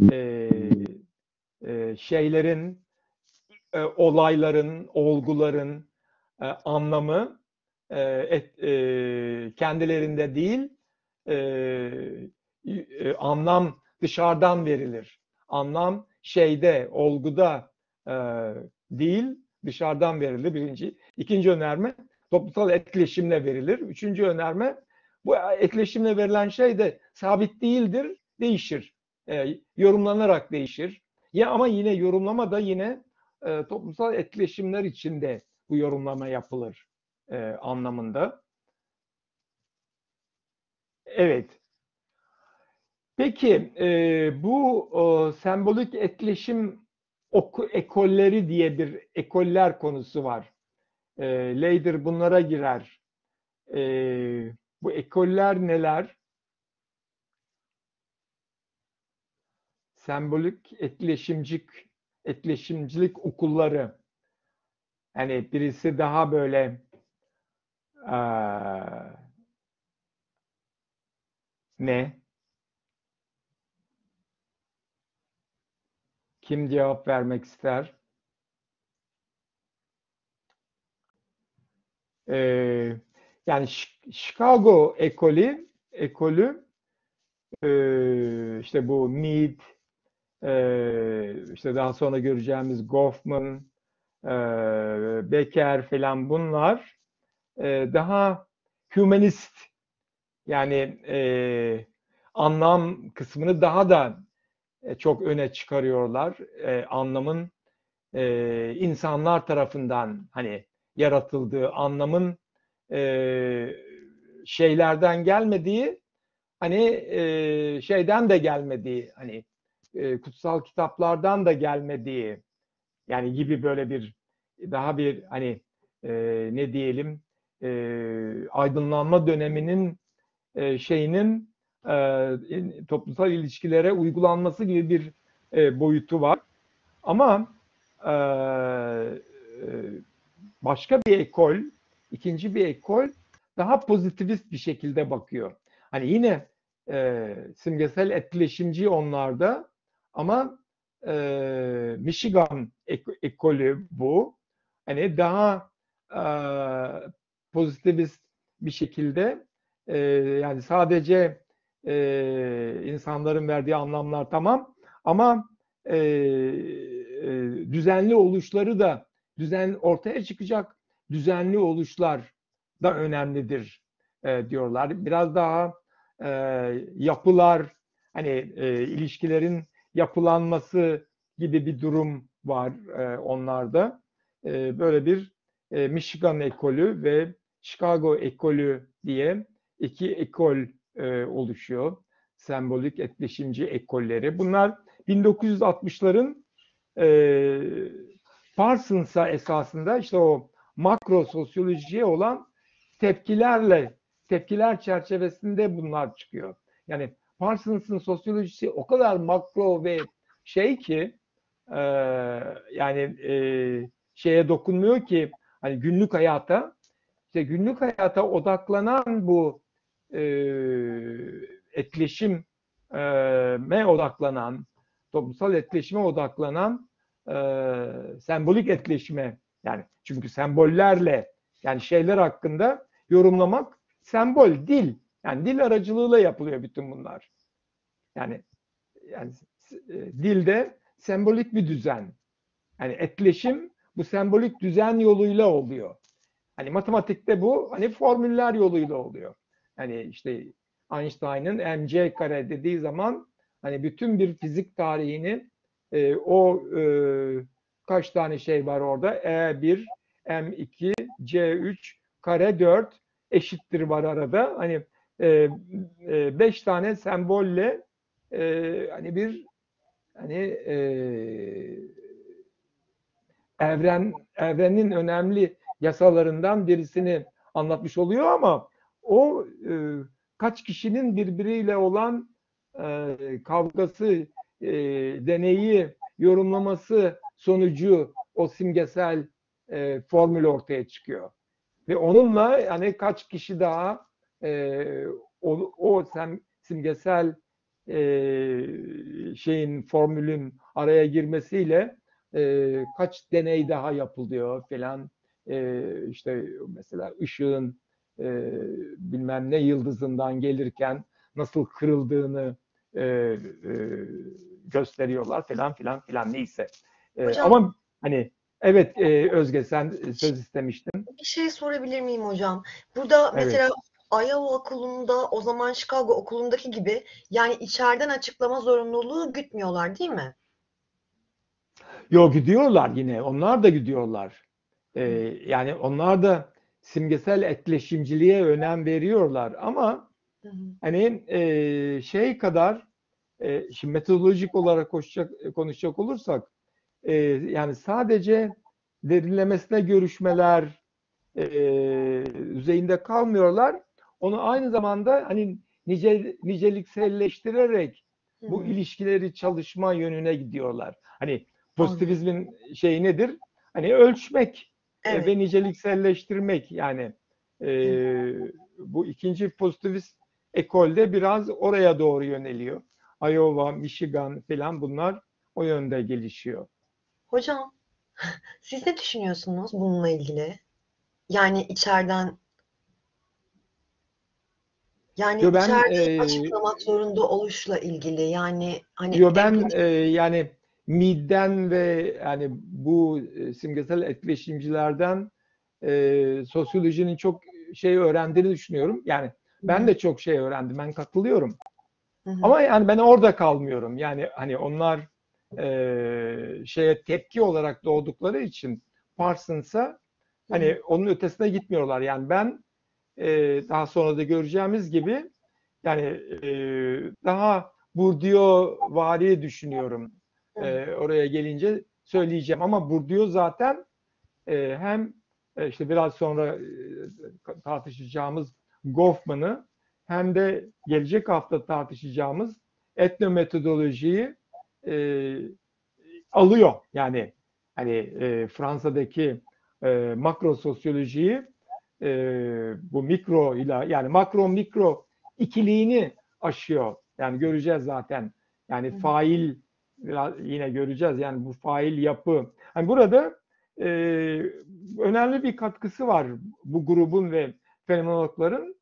şeylerin, olayların, olguların anlamı kendilerinde değil, anlam dışarıdan verilir. Anlam şeyde, olguda değil, dışarıdan verilir birinci. İkinci önerme toplumsal etkileşimle verilir. Üçüncü önerme bu etkileşimle verilen şey de sabit değildir, değişir. Yorumlanarak değişir. Ya ama yine yorumlama da yine toplumsal etkileşimler içinde bu yorumlama yapılır anlamında. Evet. Peki bu sembolik etkileşim ekolleri diye bir ekoller konusu var. Leider bunlara girer. Bu ekoller neler? Sembolik etkileşimcilik okulları. Yani birisi daha böyle ne? Kim cevap vermek ister? Yani Chicago ekolü işte bu Mead, işte daha sonra göreceğimiz Goffman, Becker falan bunlar daha humanist, yani anlam kısmını daha da çok öne çıkarıyorlar. Anlamın insanlar tarafından hani yaratıldığı, anlamın şeylerden gelmediği, hani şeyden de gelmediği, hani kutsal kitaplardan da gelmediği, yani gibi böyle bir daha bir hani ne diyelim aydınlanma döneminin şeyinin toplumsal ilişkilere uygulanması gibi bir boyutu var. Ama başka bir ekol, ikinci bir ekol daha pozitivist bir şekilde bakıyor. Hani yine simgesel etkileşimci onlarda ama Michigan ekolü bu. Hani daha pozitivist bir şekilde yani sadece insanların verdiği anlamlar tamam ama düzenli oluşları da ortaya çıkacak düzenli oluşlar da önemlidir diyorlar. Biraz daha yapılar, hani ilişkilerin yapılanması gibi bir durum var onlarda. Böyle bir Michigan ekolü ve Chicago ekolü diye iki ekol oluşuyor. Sembolik etkileşimci ekolleri. Bunlar 1960'ların Parsons'a esasında işte o makro sosyolojiye olan tepkiler çerçevesinde bunlar çıkıyor. Yani Parsons'ın sosyolojisi o kadar makro ve şey ki yani şeye dokunmuyor ki hani günlük hayata, işte günlük hayata odaklanan bu etkileşime odaklanan, toplumsal etkileşime odaklanan sembolik etkileşime, yani çünkü sembollerle, yani şeyler hakkında yorumlamak sembol, dil. Yani dil aracılığıyla yapılıyor bütün bunlar. Yani dilde sembolik bir düzen. Yani etkileşim bu sembolik düzen yoluyla oluyor. Hani matematikte bu hani formüller yoluyla oluyor. Hani işte Einstein'ın mc kare dediği zaman hani bütün bir fizik tarihini o kaç tane şey var orada? E1, M2, C3, kare 4 eşittir var arada. Hani 5 tane sembolle hani bir hani evrenin önemli yasalarından birisini anlatmış oluyor ama o kaç kişinin birbiriyle olan kavgası, deneyi, yorumlaması sonucu o simgesel formül ortaya çıkıyor. Ve onunla yani kaç kişi daha o simgesel şeyin, formülün araya girmesiyle kaç deney daha yapılıyor falan. İşte mesela ışığın bilmem ne yıldızından gelirken nasıl kırıldığını gösteriyorlar falan filan filan, neyse. Hocam, Ama hani evet, Özge sen söz istemiştin. bir şey sorabilir miyim hocam? Burada Evet. mesela Iowa okulunda, o zaman Chicago okulundaki gibi, yani içeriden açıklama zorunluluğu gütmüyorlar değil mi? Yo, gidiyorlar yine. Onlar da gidiyorlar. Yani onlar da simgesel etkileşimciliğe önem veriyorlar ama Hı hı. hani şey kadar şimdi metodolojik olarak konuşacak olursak yani sadece derinlemesine görüşmeler düzeyinde kalmıyorlar. Onu aynı zamanda hani nicelikselleştirerek Hı bu hı. ilişkileri çalışma yönüne gidiyorlar. Hani Anladım. pozitivizmin şeyi nedir? Hani ölçmek Evet. ve nicelikselleştirmek, yani e, bu ikinci pozitivist ekolde biraz oraya doğru yöneliyor. Iowa, Michigan falan, bunlar o yönde gelişiyor. Hocam, siz ne düşünüyorsunuz bununla ilgili? Yani içeriden Yo ben açıklamak zorunda oluşla ilgili, yani hani Yo ben yani MID'den ve yani bu simgesel etkileşimcilerden sosyolojinin çok şey öğrendiğini düşünüyorum. Yani ben de çok şey öğrendim. Ben katılıyorum. Hı hı. Ama yani ben orada kalmıyorum. Yani hani onlar şeye tepki olarak doğdukları için Parsons'a Hı hı. hani onun ötesine gitmiyorlar. Yani ben daha sonra da göreceğimiz gibi yani daha Bourdieu'vari düşünüyorum. Hı hı. Oraya gelince söyleyeceğim ama Bourdieu zaten hem işte biraz sonra tartışacağımız Goffman'ı hem de gelecek hafta tartışacağımız etnometodolojiyi e, alıyor. Yani hani Fransa'daki makro sosyolojiyi bu mikro ile, yani makro mikro ikiliğini aşıyor. Yani göreceğiz zaten. Yani Hı hı. fail, biraz yine göreceğiz. Yani bu fail yapı. Yani burada e, önemli bir katkısı var bu grubun ve fenomenologların.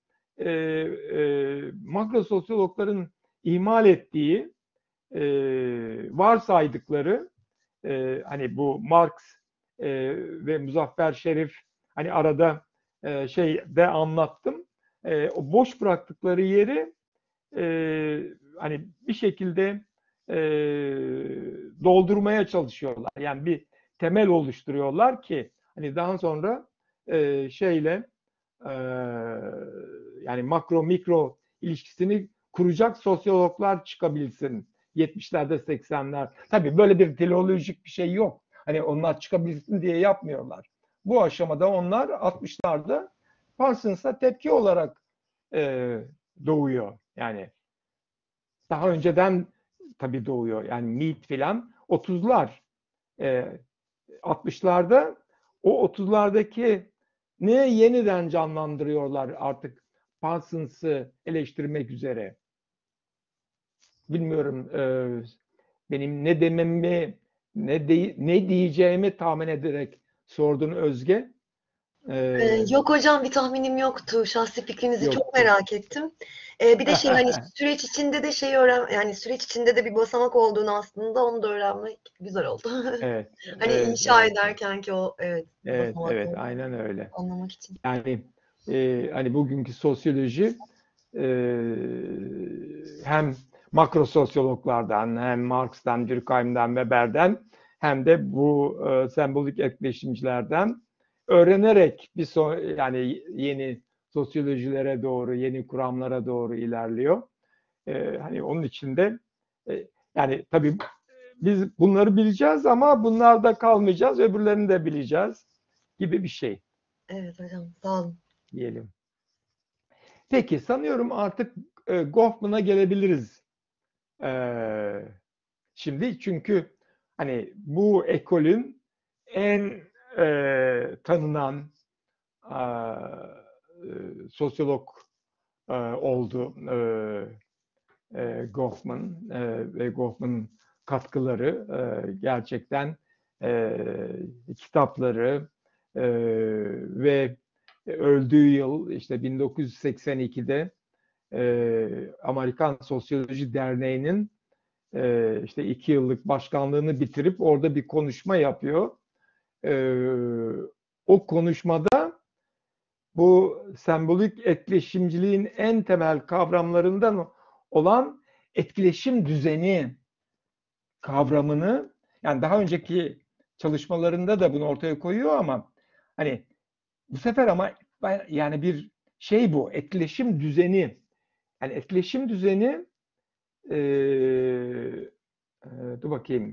Makro sosyologların ihmal ettiği, varsaydıkları, hani bu Marx ve Muzaffer Şerif, hani arada şeyde anlattım. O boş bıraktıkları yeri hani bir şekilde e, doldurmaya çalışıyorlar. Yani bir temel oluşturuyorlar ki hani daha sonra şeyle e, yani makro mikro ilişkisini kuracak sosyologlar çıkabilsin. 70'lerde 80'ler. Tabii böyle bir teleolojik bir şey yok. Hani onlar çıkabilsin diye yapmıyorlar. Bu aşamada onlar 60'larda Parsons'a tepki olarak doğuyor. Yani daha önceden tabii doğuyor. Yani Mead filan 30'lar. 60'larda o 30'lardaki ne yeniden canlandırıyorlar artık Parsons'ı eleştirmek üzere. Bilmiyorum benim ne dememi ne diyeceğimi tahmin ederek sordun Özge. Yok hocam, bir tahminim yoktu. Şahsi fikrinizi çok Yoktu. merak ettim. Bir de şey, hani süreç içinde de yani süreç içinde de bir basamak olduğunu, aslında onu da öğrenmek güzel oldu. Evet, Hani evet, inşa evet, ederken ki o, evet, evet, evet, basamakları aynen öyle. anlamak için. Yani hani bugünkü sosyoloji e, hem makro sosyologlardan hem Marx'tan, Durkheim'den, Weber'den hem de bu sembolik etkileşimcilerden öğrenerek yani yeni sosyolojilere doğru, yeni kuramlara doğru ilerliyor. Hani onun içinde yani tabii biz bunları bileceğiz ama bunlarda kalmayacağız, öbürlerini de bileceğiz gibi bir şey Evet hocam, sağ olun. diyelim. Peki sanıyorum artık Goffman'a gelebiliriz. Şimdi çünkü hani bu ekolün en tanınan sosyolog oldu Goffman ve Goffman'ın katkıları gerçekten kitapları ve öldüğü yıl işte 1982'de Amerikan Sosyoloji Derneği'nin işte 2 yıllık başkanlığını bitirip orada bir konuşma yapıyor. O konuşmada bu sembolik etkileşimciliğin en temel kavramlarından olan etkileşim düzeni kavramını, yani daha önceki çalışmalarında da bunu ortaya koyuyor ama hani bu sefer ama yani bir şey, bu etkileşim düzeni, yani etkileşim düzeni dur bakayım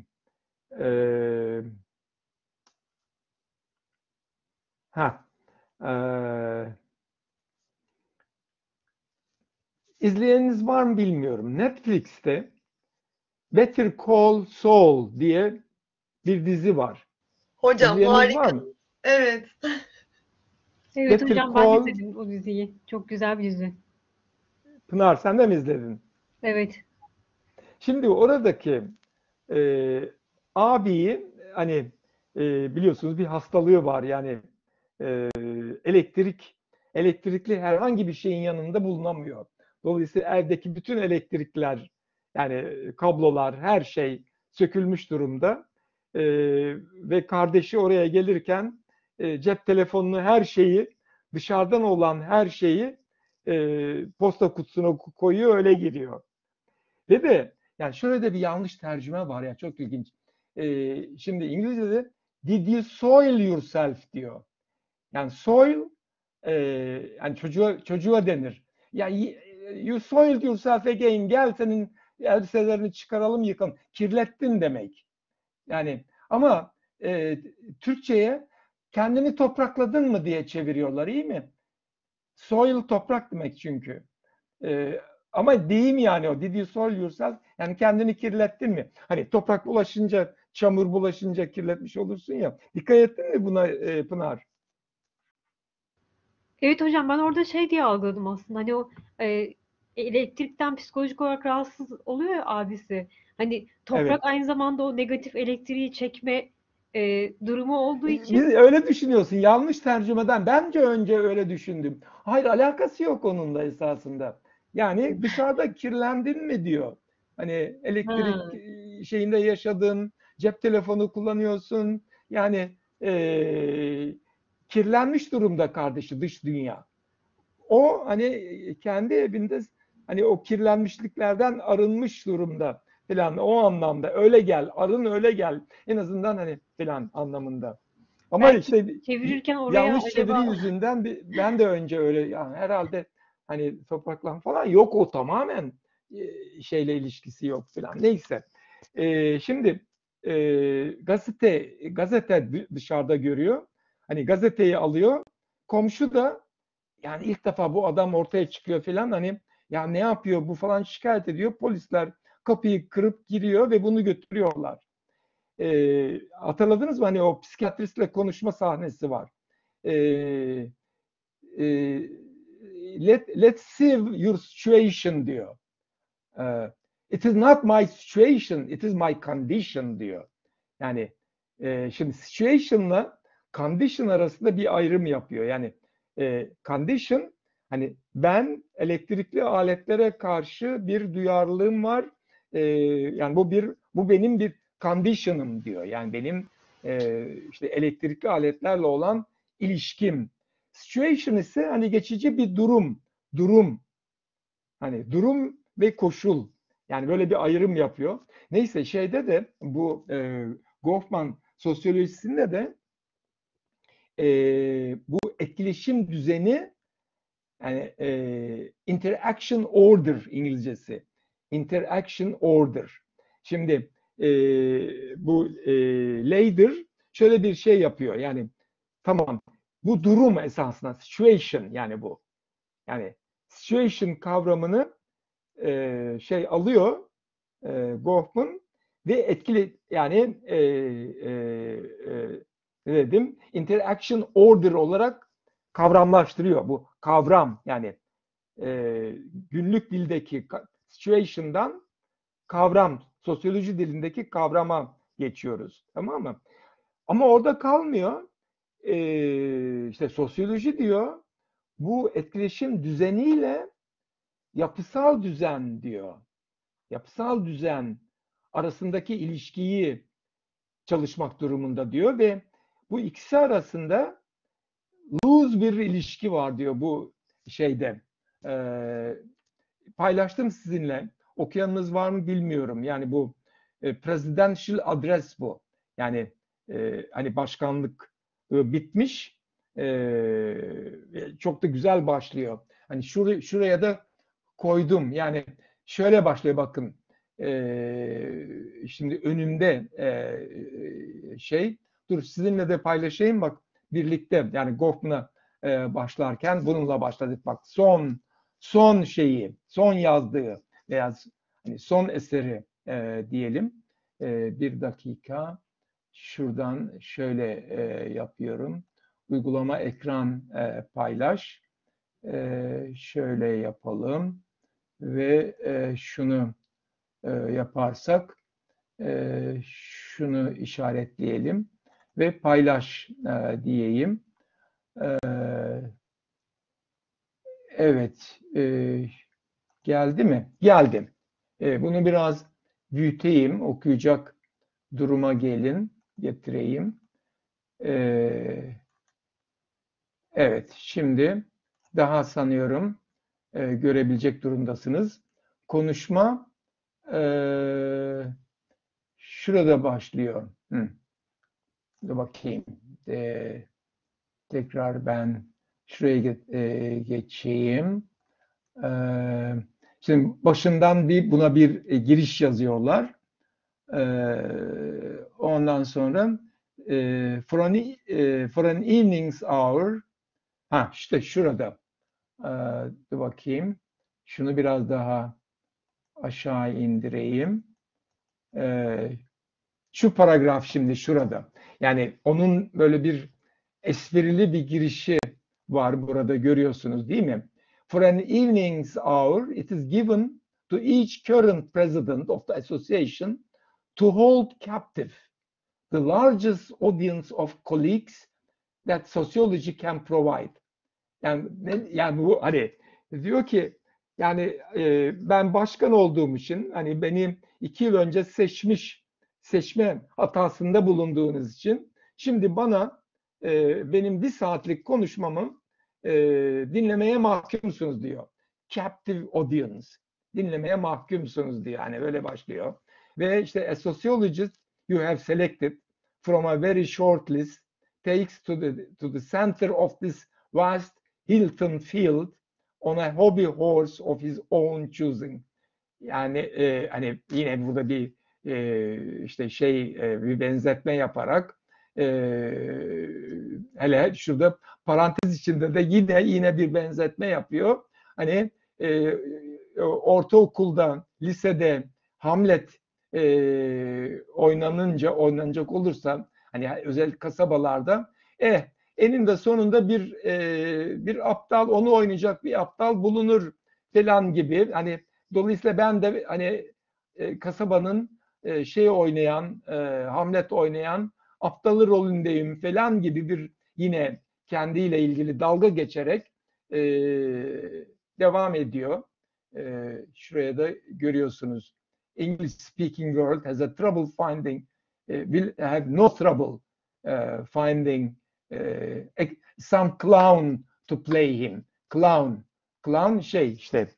izleyeniniz var mı bilmiyorum. Netflix'te Better Call Saul diye bir dizi var. Hocam İzleyeniniz var harika. mı? Evet. Evet Better hocam, ben Call, izledim o diziyi. Çok güzel bir dizi. Pınar sen de mi izledin? Evet. Şimdi oradaki abiyi hani biliyorsunuz bir hastalığı var, yani elektrikli herhangi bir şeyin yanında bulunamıyor. Dolayısıyla evdeki bütün elektrikler, yani kablolar, her şey sökülmüş durumda. Ve kardeşi oraya gelirken cep telefonunu, her şeyi, dışarıdan olan her şeyi posta kutusuna koyuyor, öyle giriyor. Ve de yani şöyle de bir yanlış tercüme var ya, çok ilginç. Şimdi İngilizce'de did you soil yourself diyor. Yani soil yani çocuğa denir. Ya you soiled yourself again, gel senin elbiselerini çıkaralım yıkan. Kirlettin demek. Yani ama Türkçe'ye kendini toprakladın mı diye çeviriyorlar, iyi mi? Soil toprak demek çünkü. Ama deyim yani o. Did you soil yourself? Yani kendini kirlettin mi? Hani toprak bulaşınca, çamur bulaşınca kirletmiş olursun ya. Dikkat ettin mi buna Pınar? Evet hocam, ben orada şey diye algıladım aslında. Hani o elektrikten psikolojik olarak rahatsız oluyor ya abisi. Hani toprak Evet. aynı zamanda o negatif elektriği çekme durumu olduğu Biz için. öyle düşünüyorsun. Yanlış tercümeden. Bence önce öyle düşündüm. Hayır, alakası yok onunla esasında. Yani dışarıda kirlendin mi diyor. Hani elektrik Ha. şeyinde yaşadın, cep telefonu kullanıyorsun. Yani kirlenmiş durumda kardeşi, dış dünya. O hani kendi evinde hani o kirlenmişliklerden arınmış durumda falan, o anlamda öyle gel, arın öyle gel en azından hani falan anlamında. Ama Belki işte çevirirken oraya yanlış çeviri acaba yüzünden ben de önce öyle, yani herhalde hani topraklan falan yok, o tamamen şeyle ilişkisi yok falan. Neyse. Şimdi gazete dışarıda görüyor. Hani gazeteyi alıyor. Komşu da, yani ilk defa bu adam ortaya çıkıyor falan, hani ya ne yapıyor bu falan, şikayet ediyor. Polisler kapıyı kırıp giriyor ve bunu götürüyorlar. Hatırladınız mı, hani o psikiyatristle konuşma sahnesi var. Ee, e, let's see your situation diyor. It is not my situation, it is my condition diyor. Yani şimdi situation'la condition arasında bir ayrım yapıyor. Yani condition, hani ben elektrikli aletlere karşı bir duyarlılığım var. Yani bu benim bir condition'ım diyor. Yani benim işte elektrikli aletlerle olan ilişkim. Situation ise hani geçici bir durum. Hani durum ve koşul. Yani böyle bir ayrım yapıyor. Neyse, şeyde de bu Goffman sosyolojisinde de bu etkileşim düzeni, yani interaction order İngilizcesi. Interaction order. Şimdi bu Leider şöyle bir şey yapıyor. Yani tamam, bu durum esasında situation, yani bu. Yani situation kavramını şey alıyor Goffman ve etkili, yani ne dedim, interaction order olarak kavramlaştırıyor. Bu kavram, yani günlük dildeki situation'dan kavram, sosyoloji dilindeki kavrama geçiyoruz. Tamam mı? Ama orada kalmıyor. İşte sosyoloji diyor, bu etkileşim düzeniyle yapısal düzen diyor. Yapısal düzen arasındaki ilişkiyi çalışmak durumunda diyor ve bu ikisi arasında loose bir ilişki var diyor bu şeyde. Paylaştım sizinle. Okuyanınız var mı bilmiyorum. Yani bu presidential address bu. Yani hani başkanlık bitmiş. Çok da güzel başlıyor. Hani şuraya da koydum. Yani şöyle başlıyor, bakın. Şimdi önümde şey, dur sizinle de paylaşayım, bak birlikte, yani Goffman'a başlarken bununla başladık, bak son şeyi, son yazdığı veya hani son eseri diyelim. Bir dakika, şuradan şöyle yapıyorum. Uygulama ekran paylaş. Şöyle yapalım ve şunu yaparsak şunu işaretleyelim ve paylaş diyeyim. Evet, geldi mi? Geldi. Bunu biraz büyüteyim, okuyacak duruma getireyim. Evet, şimdi daha sanıyorum görebilecek durumdasınız. Konuşma şurada başlıyor. Dur bakayım. Tekrar ben şuraya geçeyim. Şimdi başından buna bir giriş yazıyorlar. Ondan sonra for an evening's hour, işte şurada. Dur bakayım. Şunu biraz daha aşağı indireyim. Şu paragraf şimdi şurada. Yani onun böyle bir esprili bir girişi var burada, görüyorsunuz değil mi? For an evening's hour, it is given to each current president of the association to hold captive the largest audience of colleagues that sociology can provide. Yani bu hani diyor ki, yani ben başkan olduğum için, hani beni 2 yıl önce seçme hatasında bulunduğunuz için şimdi bana benim 1 saatlik konuşmamı dinlemeye mahkumsunuz diyor. Captive audience. Dinlemeye mahkumsunuz diyor. Yani öyle başlıyor. Ve işte a sociologist you have selected from a very short list takes to the center of this vast Hilton Field on a hobby horse of his own choosing. Yani hani yine burada bir işte bir benzetme yaparak hele şurada parantez içinde de yine bir benzetme yapıyor. Hani ortaokulda, lisede Hamlet oynanacak olursa, hani özel kasabalarda eninde sonunda bir aptal, onu oynayacak bir aptal bulunur falan gibi. Hani dolayısıyla ben de hani kasabanın oynayan, Hamlet oynayan aptalı rolündeyim falan gibi bir, yine kendiyle ilgili dalga geçerek devam ediyor. Şuraya da görüyorsunuz. English speaking world has a trouble finding, will have no trouble finding some clown to play him. Clown işte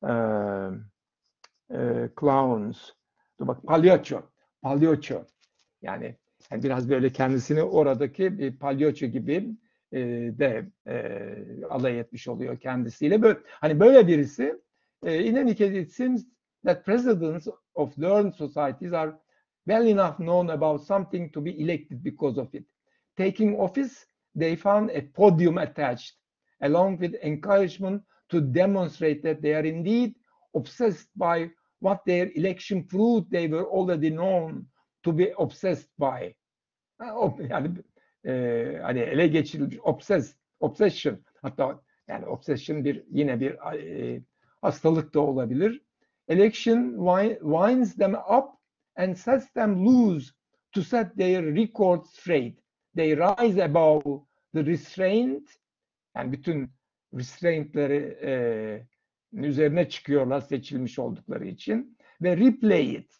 clowns. Dur bak, palyaço. Yani biraz böyle kendisini oradaki bir palyaço gibi alay etmiş oluyor kendisiyle. Böyle, hani böyle birisi in any case it seems that presidents of learned societies are well enough known about something to be elected because of it. Taking office, they found a podium attached, along with encouragement to demonstrate that they are indeed obsessed by what their election proved they were already known to be obsessed by. Yani hani ele geçirilmiş obsession, hatta yani obsession yine bir hastalık da olabilir. Election winds them up and sets them loose to set their records straight. They rise above the restraint, yani bütün restraintleri üzerine çıkıyorlar seçilmiş oldukları için ve replay it.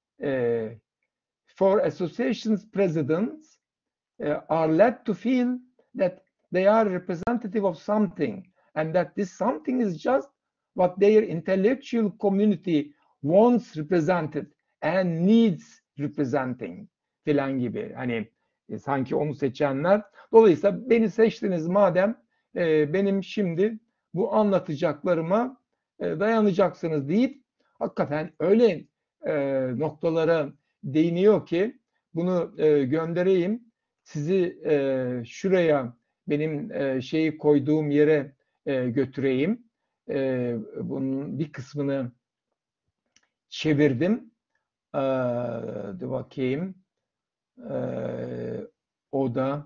For associations presidents are led to feel that they are representative of something and that this something is just what their intellectual community wants represented and needs representing filan gibi. Hani sanki onu seçenler. Dolayısıyla beni seçtiniz madem benim şimdi bu anlatacaklarıma dayanacaksınız deyip hakikaten öyle noktalara değiniyor ki bunu göndereyim. Sizi şuraya benim şeyi koyduğum yere götüreyim. Bunun bir kısmını çevirdim. Dur bakayım. O da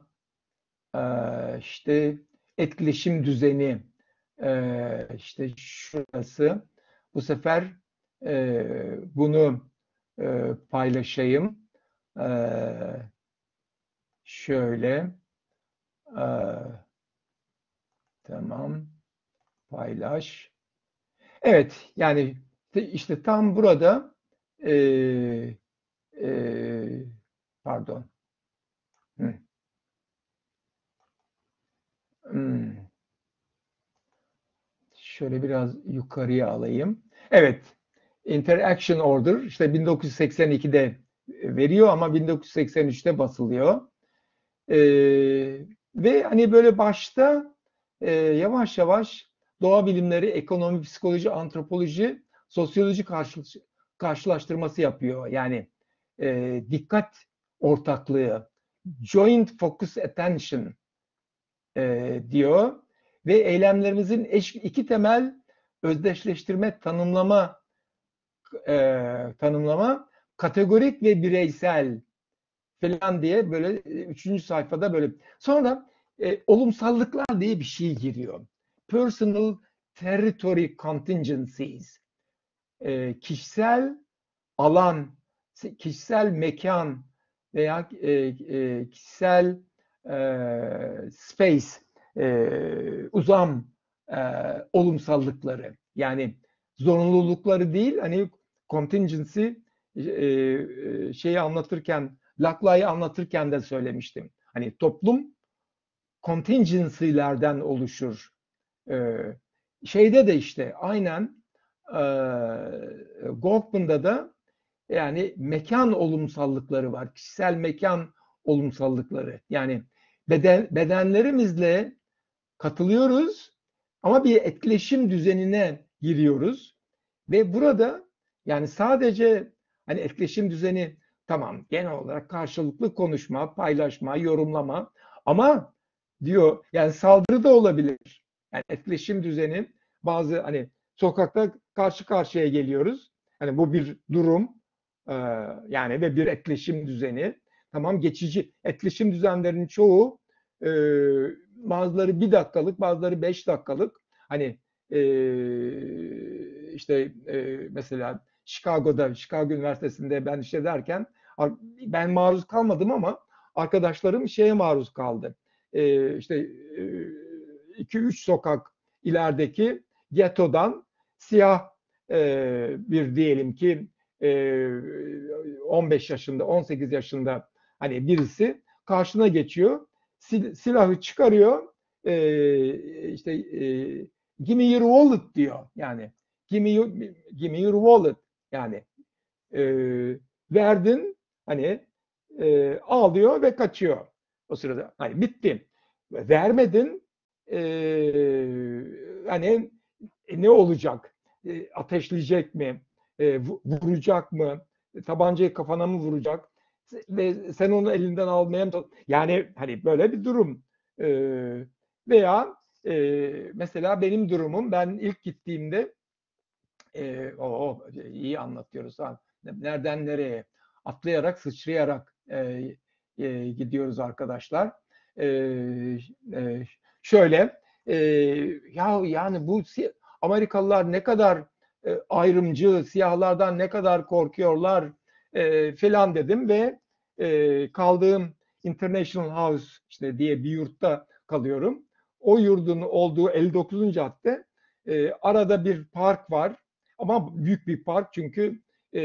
işte etkileşim düzeni işte şurası. Bu sefer bunu paylaşayım. Şöyle tamam, paylaş. Evet, yani işte tam burada pardon. Şöyle biraz yukarıya alayım. Evet, Interaction Order işte 1982'de veriyor ama 1983'te basılıyor. Ve hani böyle başta yavaş yavaş doğa bilimleri, ekonomi, psikoloji, antropoloji, sosyoloji karşılaştırması yapıyor. Yani dikkat ortaklığı, joint focus attention diyor ve eylemlerimizin iki temel özdeşleştirme tanımlama kategorik ve bireysel falan diye böyle 3. sayfada böyle. Sonra olumsallıklar diye bir şey giriyor. Personal territory contingencies. Kişisel alan, kişisel mekan veya kişisel space, uzam olumsallıkları. Yani zorunlulukları değil, hani contingency şeyi anlatırken, Laclau'yu anlatırken de söylemiştim. Hani toplum contingency'lerden oluşur. Şeyde de işte aynen Goffman'da da yani mekan olumsallıkları var. Kişisel mekan olumsallıkları. Yani bedenlerimizle katılıyoruz ama bir etkileşim düzenine giriyoruz. Ve burada yani sadece hani etkileşim düzeni tamam genel olarak karşılıklı konuşma, paylaşma, yorumlama ama diyor yani saldırı da olabilir. Yani etkileşim düzeni bazı hani sokakta karşı karşıya geliyoruz. Hani bu bir durum yani ve bir etkileşim düzeni. Tamam geçici etkileşim düzenlerinin çoğu bazıları 1 dakikalık, bazıları 5 dakikalık. Hani işte mesela Chicago Üniversitesi'nde ben işte derken ben maruz kalmadım ama arkadaşlarım şeye maruz kaldı. İşte 2-3 sokak ilerideki getodan siyah bir diyelim ki 15 yaşında, 18 yaşında hani birisi karşına geçiyor. Silahı çıkarıyor. İşte give me your wallet diyor. Yani give me your wallet. Yani verdin hani ağlıyor ve kaçıyor. O sırada hani bitti. vermedin, hani ne olacak? Ateşleyecek mi? Vuracak mı? Tabancayı kafana mı vuracak? Ve sen onu elinden almaya mı yani hani böyle bir durum. Veya mesela benim durumum, ben ilk gittiğimde iyi anlatıyoruz ha. Nereden nereye? Atlayarak, sıçrayarak gidiyoruz arkadaşlar. E, şöyle ya yani bu Amerikalılar ne kadar ayrımcı, siyahlardan ne kadar korkuyorlar falan dedim ve kaldığım International House işte diye bir yurtta kalıyorum. O yurdun olduğu 59. cadde, arada bir park var. Ama büyük bir park, çünkü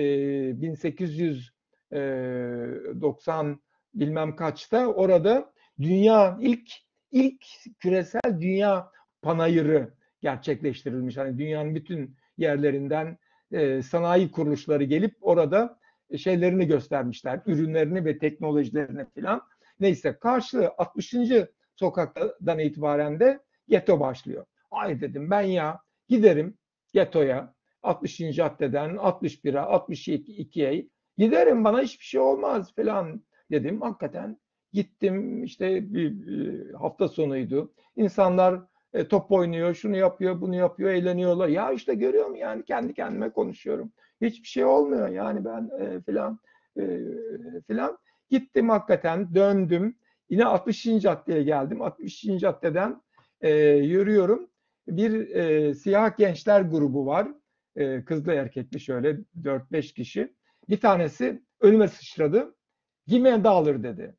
1890 bilmem kaçta orada ilk küresel dünya panayırı gerçekleştirilmiş. Hani dünyanın bütün yerlerinden sanayi kuruluşları gelip orada şeylerini göstermişler, ürünlerini ve teknolojilerini falan. Neyse, karşı 60. sokaktan itibaren de getto başlıyor. Ay dedim ben ya, giderim gettoya, 60. caddeden 61'e, 62'ye giderim, bana hiçbir şey olmaz falan dedim. Hakikaten gittim, işte bir hafta sonuydu. İnsanlar top oynuyor, şunu yapıyor, bunu yapıyor, eğleniyorlar. Ya işte görüyor musun, yani kendi kendime konuşuyorum. Hiçbir şey olmuyor yani ben filan. Gittim hakikaten, döndüm. Yine 60. caddeye geldim. 60. caddeden yürüyorum. Bir siyah gençler grubu var. Kızlı erkekli, şöyle 4-5 kişi. Bir tanesi önüme sıçradı. Give me a dollar dedi.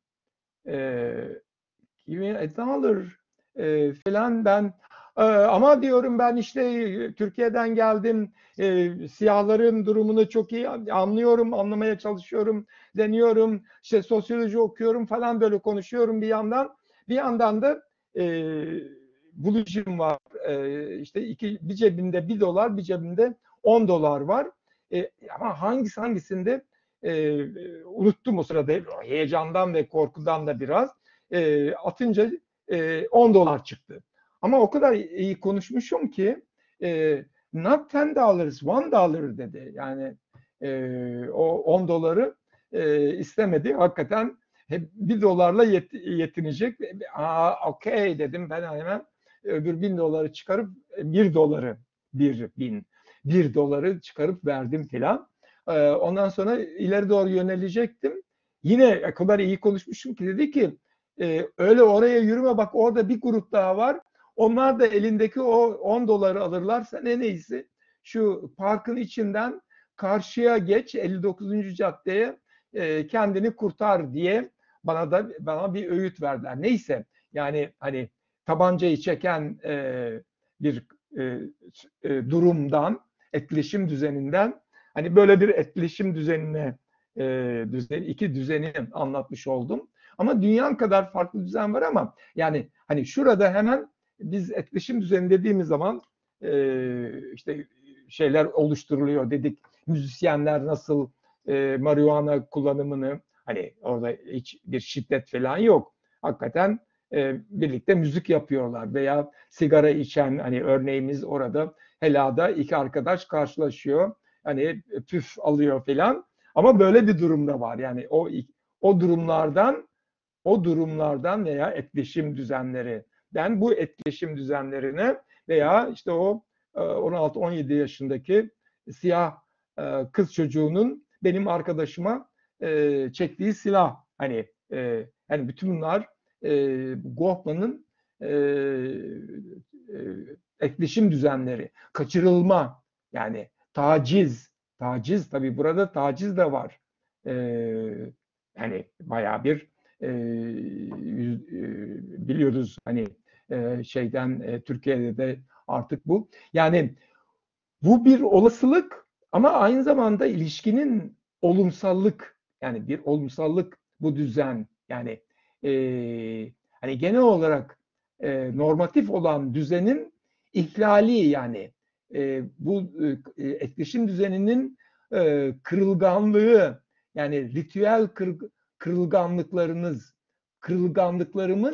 Give me a dollar falan. Ben ama diyorum, ben işte Türkiye'den geldim. Siyahların durumunu çok iyi anlıyorum, anlamaya çalışıyorum, deniyorum. İşte sosyoloji okuyorum falan, böyle konuşuyorum bir yandan. Bir yandan da bulucum var. İşte bir cebimde $1, bir cebimde $10 var. Ama hangisinde unuttum o sırada, heyecandan ve korkudan da biraz. Atınca $10 çıktı. Ama o kadar iyi konuşmuşum ki not $10, $1 dedi. Yani o $10 istemedi. Hakikaten hep $1 yetinecek. Okey dedim ben hemen. Öbür $1000 çıkarıp $1 $1 çıkarıp verdim filan. Ondan sonra ileri doğru yönelecektim. Yine o kadar iyi konuşmuşum ki dedi ki öyle oraya yürüme, bak orada bir grup daha var. Onlar da elindeki o $10 alırlar. Sen en iyisi şu parkın içinden karşıya geç, 59. caddeye kendini kurtar diye bana bir öğüt verdiler. Neyse, yani hani tabancayı çeken bir durumdan, etkileşim düzeninden, hani böyle bir etkileşim düzenine iki düzeni anlatmış oldum. Ama dünyanın kadar farklı düzen var, ama yani hani şurada hemen biz etkileşim düzeni dediğimiz zaman işte şeyler oluşturuluyor dedik. Müzisyenler nasıl marihuana kullanımını, hani orada hiçbir şiddet falan yok. Hakikaten birlikte müzik yapıyorlar, veya sigara içen, hani örneğimiz orada helada iki arkadaş karşılaşıyor. Hani püf alıyor falan. Ama böyle bir durumda var. Yani o durumlardan veya etkileşim düzenleri. Ben bu etkileşim düzenlerine veya işte o 16-17 yaşındaki siyah kız çocuğunun benim arkadaşıma çektiği silah, hani yani bütün bunlar Goffman'ın etkileşim düzenleri, kaçırılma, yani taciz tabii burada taciz de var. Yani bayağı bir biliyoruz hani Türkiye'de de artık bu. Yani bu bir olasılık, ama aynı zamanda ilişkinin olumsallık, yani bir olumsallık bu düzen. Yani hani genel olarak normatif olan düzenin ihlali, yani bu etkileşim düzeninin kırılganlığı, yani ritüel kırılganlıklarımız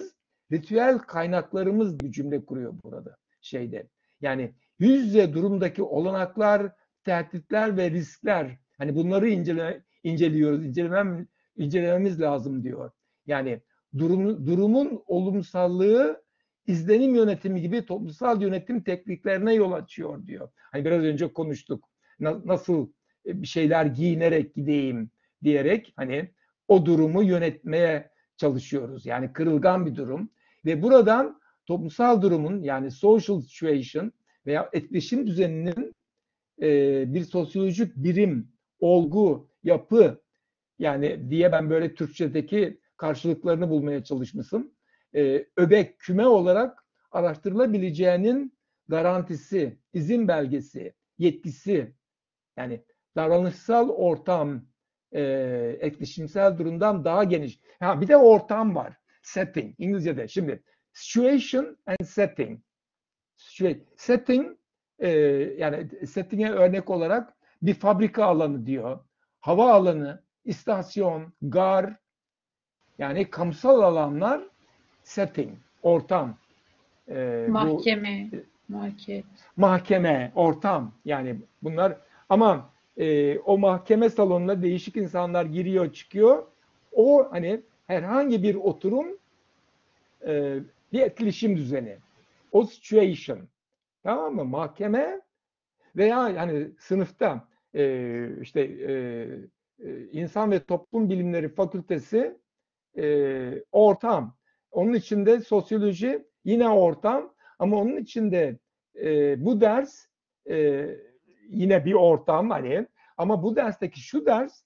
ritüel kaynaklarımız bir cümle kuruyor burada şeyde. Yani yüz yüze durumdaki olanaklar, tehditler ve riskler. Hani bunları inceliyoruz, incelememiz lazım diyor. Yani durumun olumsallığı izlenim yönetimi gibi toplumsal yönetim tekniklerine yol açıyor diyor. Hani biraz önce konuştuk. Nasıl bir şeyler giyinerek gideyim diyerek hani o durumu yönetmeye çalışıyoruz. Yani kırılgan bir durum ve buradan toplumsal durumun yani social situation veya etkileşim düzeninin bir sosyolojik birim, olgu, yapı yani diye ben böyle Türkçedeki karşılıklarını bulmaya çalışmışım. Öbek, küme olarak araştırılabileceğinin garantisi, izin belgesi, yetkisi yani davranışsal ortam etkileşimsel durumdan daha geniş. Ha, bir de ortam var. Setting İngilizce'de. Şimdi situation and setting. Setting yani setting'e örnek olarak bir fabrika alanı diyor. Hava alanı, istasyon, gar yani kamusal alanlar setting, ortam. Mahkeme, market. Mahkeme, ortam yani bunlar ama o mahkeme salonuna değişik insanlar giriyor çıkıyor. O hani herhangi bir oturum bir etkileşim düzeni. O situation. Tamam mı? Mahkeme veya yani sınıfta işte insan ve toplum bilimleri fakültesi ortam. Onun içinde sosyoloji yine ortam ama onun içinde bu ders yine bir ortam hani ama bu dersteki şu ders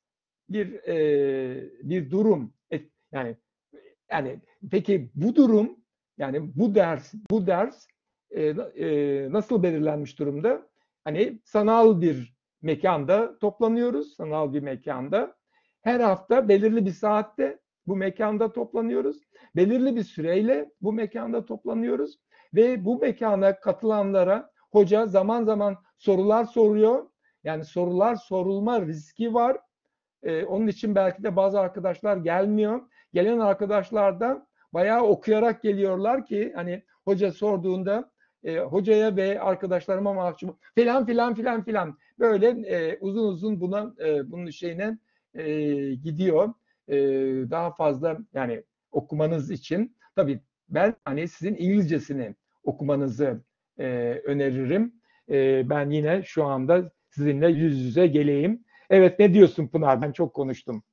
bir durum yani peki bu durum yani bu ders nasıl belirlenmiş durumda? Hani sanal bir mekanda toplanıyoruz, sanal bir mekanda. Her hafta belirli bir saatte bu mekanda toplanıyoruz. Belirli bir süreyle bu mekanda toplanıyoruz ve bu mekana katılanlara hoca zaman zaman sorular soruyor. Yani sorular sorulma riski var. Onun için belki de bazı arkadaşlar gelmiyor. Gelen arkadaşlar da bayağı okuyarak geliyorlar ki hani hoca sorduğunda hocaya ve arkadaşlarıma mahcup filan böyle uzun uzun bunun şeyine gidiyor. Daha fazla yani okumanız için tabii ben hani sizin İngilizcesini okumanızı öneririm. Ben yine şu anda sizinle yüz yüze geleyim. Evet ne diyorsun Pınar? Ben çok konuştum.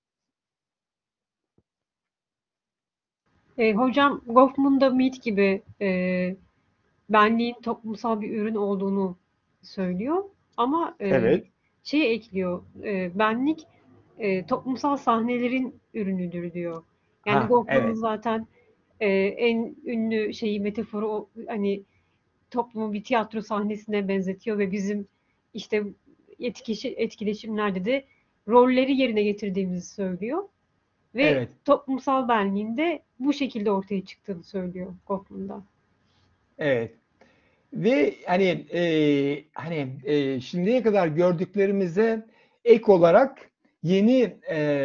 Hocam Goffman da Mead gibi benliğin toplumsal bir ürün olduğunu söylüyor. Ama Evet. şey ekliyor, benlik toplumsal sahnelerin ürünüdür diyor. Yani Ha Goffman'ın evet. zaten en ünlü şeyi metaforu hani toplumu bir tiyatro sahnesine benzetiyor ve bizim işte etkileşimlerde de rolleri yerine getirdiğimizi söylüyor. Ve Evet. toplumsal benliğin de bu şekilde ortaya çıktığını söylüyor Goffman'da. Evet. Ve hani şimdiye kadar gördüklerimize ek olarak yeni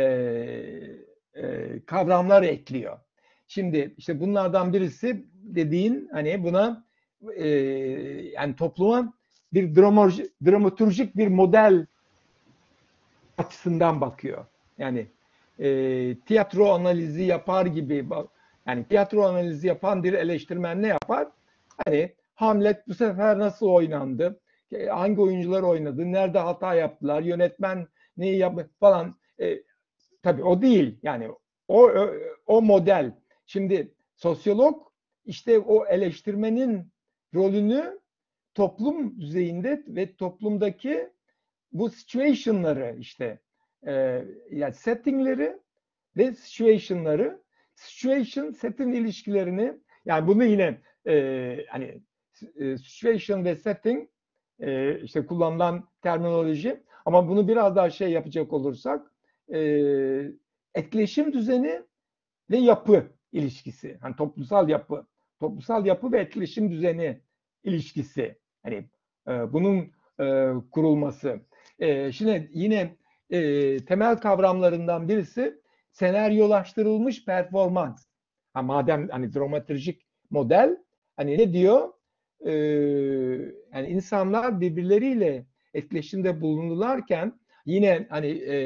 kavramlar ekliyor. Şimdi işte bunlardan birisi dediğin hani buna yani topluma bir dramaturjik bir model açısından bakıyor. Yani tiyatro analizi yapar gibi yani tiyatro analizi yapan bir eleştirmen ne yapar? Hani Hamlet bu sefer nasıl oynandı? Hangi oyuncular oynadı? Nerede hata yaptılar? Yönetmen neyi yaptı falan. Tabii o değil. Yani o model. Şimdi sosyolog işte o eleştirmenin rolünü toplum düzeyinde ve toplumdaki bu situation'ları işte yani setting'leri ve situation setting ilişkilerini yani bunu yine hani situation ve setting işte kullanılan terminoloji ama bunu biraz daha şey yapacak olursak etkileşim düzeni ve yapı ilişkisi. Hani toplumsal yapı ve etkileşim düzeni ilişkisi. Hani bunun kurulması. Şimdi yine temel kavramlarından birisi senaryolaştırılmış performans. Ha, madem hani dramaturjik model, hani ne diyor? Yani insanlar birbirleriyle etkileşimde bulunurlarken yine hani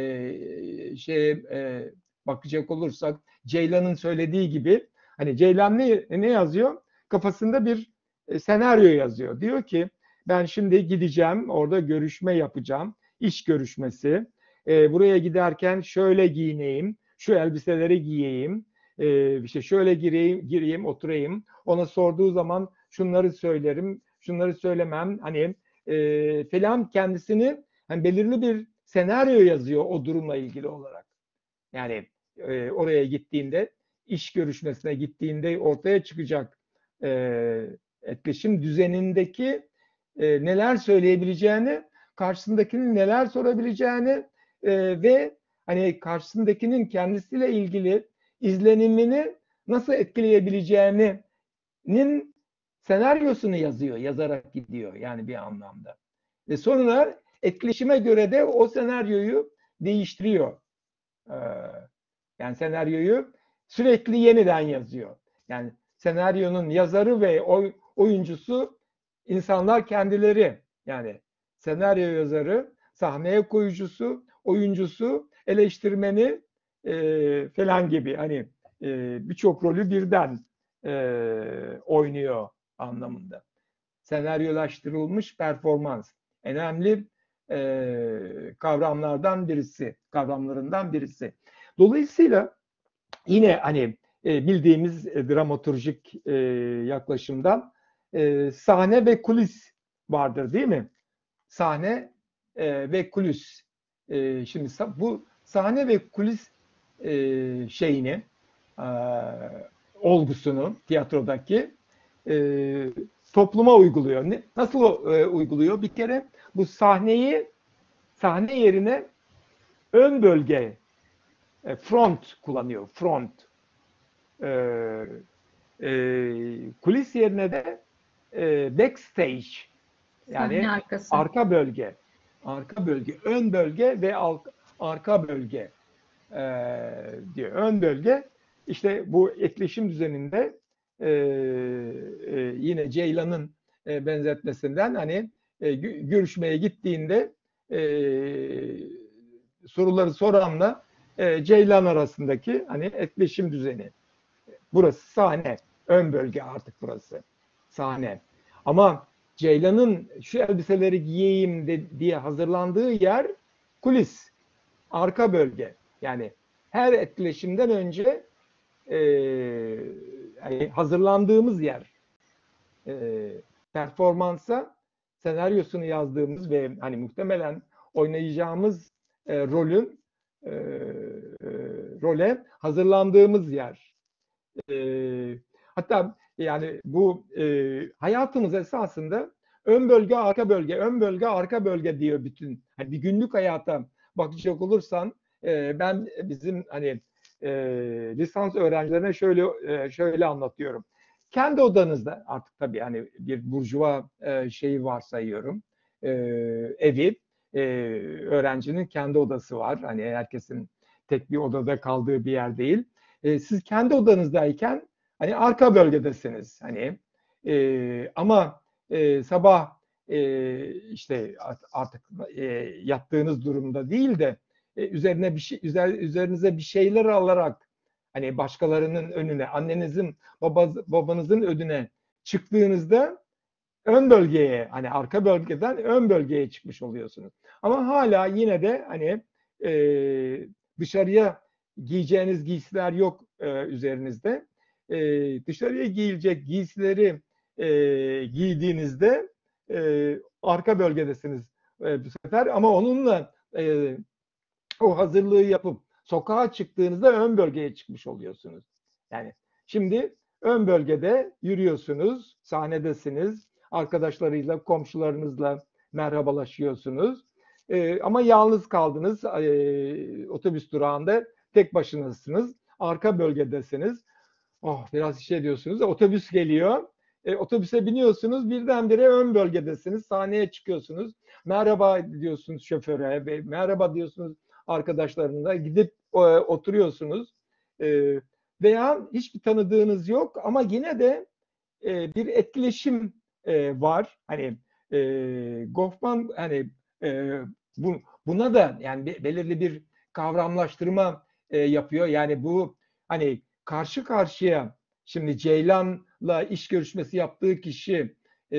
bakacak olursak Ceylan'ın söylediği gibi, hani Ceylan ne yazıyor? Kafasında bir senaryo yazıyor. Diyor ki ben şimdi gideceğim, orada görüşme yapacağım, iş görüşmesi. Buraya giderken şöyle giyineyim, şu elbiseleri giyeyim, işte şöyle gireyim, oturayım. Ona sorduğu zaman şunları söylerim, şunları söylemem. Hani falan, kendisini hani belirli bir senaryo yazıyor o durumla ilgili olarak. Yani oraya gittiğinde, iş görüşmesine gittiğinde ortaya çıkacak etkileşim düzenindeki neler söyleyebileceğini, karşısındakinin neler sorabileceğini ve hani karşısındakinin kendisiyle ilgili izlenimini nasıl etkileyebileceğinin senaryosunu yazıyor, yazarak gidiyor yani bir anlamda. Ve sonra etkileşime göre de o senaryoyu değiştiriyor. Yani senaryoyu sürekli yeniden yazıyor. Yani senaryonun yazarı ve oyuncusu insanlar kendileri. Yani senaryo yazarı, sahneye koyucusu, oyuncusu, eleştirmeni falan gibi, hani birçok rolü birden oynuyor anlamında. Senaryolaştırılmış performans önemli kavramlarından birisi. Dolayısıyla yine hani bildiğimiz dramaturjik yaklaşımdan sahne ve kulis vardır, değil mi? Sahne ve kulis. Şimdi bu sahne ve kulis şeyini, olgusunu tiyatrodaki topluma uyguluyor. Nasıl uyguluyor? Bir kere bu sahne yerine ön bölge, front kullanıyor. Front. Kulis yerine de backstage, yani arka bölge. Arka bölge, ön bölge ve arka bölge diyor. Ön bölge işte bu etkileşim düzeninde yine Ceylan'ın benzetmesinden, hani görüşmeye gittiğinde soruları soranla Ceylan arasındaki hani etkileşim düzeni. Burası sahne. Ön bölge artık burası. Sahne. Ama Ceylan'ın şu elbiseleri giyeyim diye hazırlandığı yer kulis. Arka bölge. Yani her etkileşimden önce yani hazırlandığımız yer. Performansa senaryosunu yazdığımız ve hani muhtemelen oynayacağımız role hazırlandığımız yer. Hatta yani bu hayatımız esasında ön bölge, arka bölge, ön bölge, arka bölge diyor bütün. Hani bir günlük hayata bakacak olursan ben bizim hani lisans öğrencilerine şöyle anlatıyorum. Kendi odanızda, artık tabii hani bir burjuva şeyi varsayıyorum, evi, öğrencinin kendi odası var. Hani herkesin tek bir odada kaldığı bir yer değil. Siz kendi odanızdayken hani arka bölgedesiniz. Hani ama sabah işte artık yattığınız durumda değil de üzerinize bir şeyler alarak hani başkalarının önüne, annenizin, babanızın önüne çıktığınızda ön bölgeye, hani arka bölgeden ön bölgeye çıkmış oluyorsunuz. Ama hala yine de hani dışarıya giyeceğiniz giysiler yok üzerinizde. Dışarıya giyilecek giysileri giydiğinizde arka bölgedesiniz bu sefer, ama onunla o hazırlığı yapıp sokağa çıktığınızda ön bölgeye çıkmış oluyorsunuz. Yani şimdi ön bölgede yürüyorsunuz, sahnedesiniz, arkadaşlarıyla, komşularınızla merhabalaşıyorsunuz. Ama yalnız kaldınız, otobüs durağında tek başınasınız, arka bölgedesiniz. Oh, biraz şey diyorsunuz, otobüs geliyor. Otobüse biniyorsunuz, birdenbire ön bölgedesiniz, sahneye çıkıyorsunuz. Merhaba diyorsunuz şoföre ve merhaba diyorsunuz arkadaşlarınla, gidip oturuyorsunuz. veya hiçbir tanıdığınız yok ama yine de bir etkileşim var. Hani Goffman hani buna da yani belirli bir kavramlaştırma yapıyor. Yani bu hani karşı karşıya şimdi Ceylan'la iş görüşmesi yaptığı kişi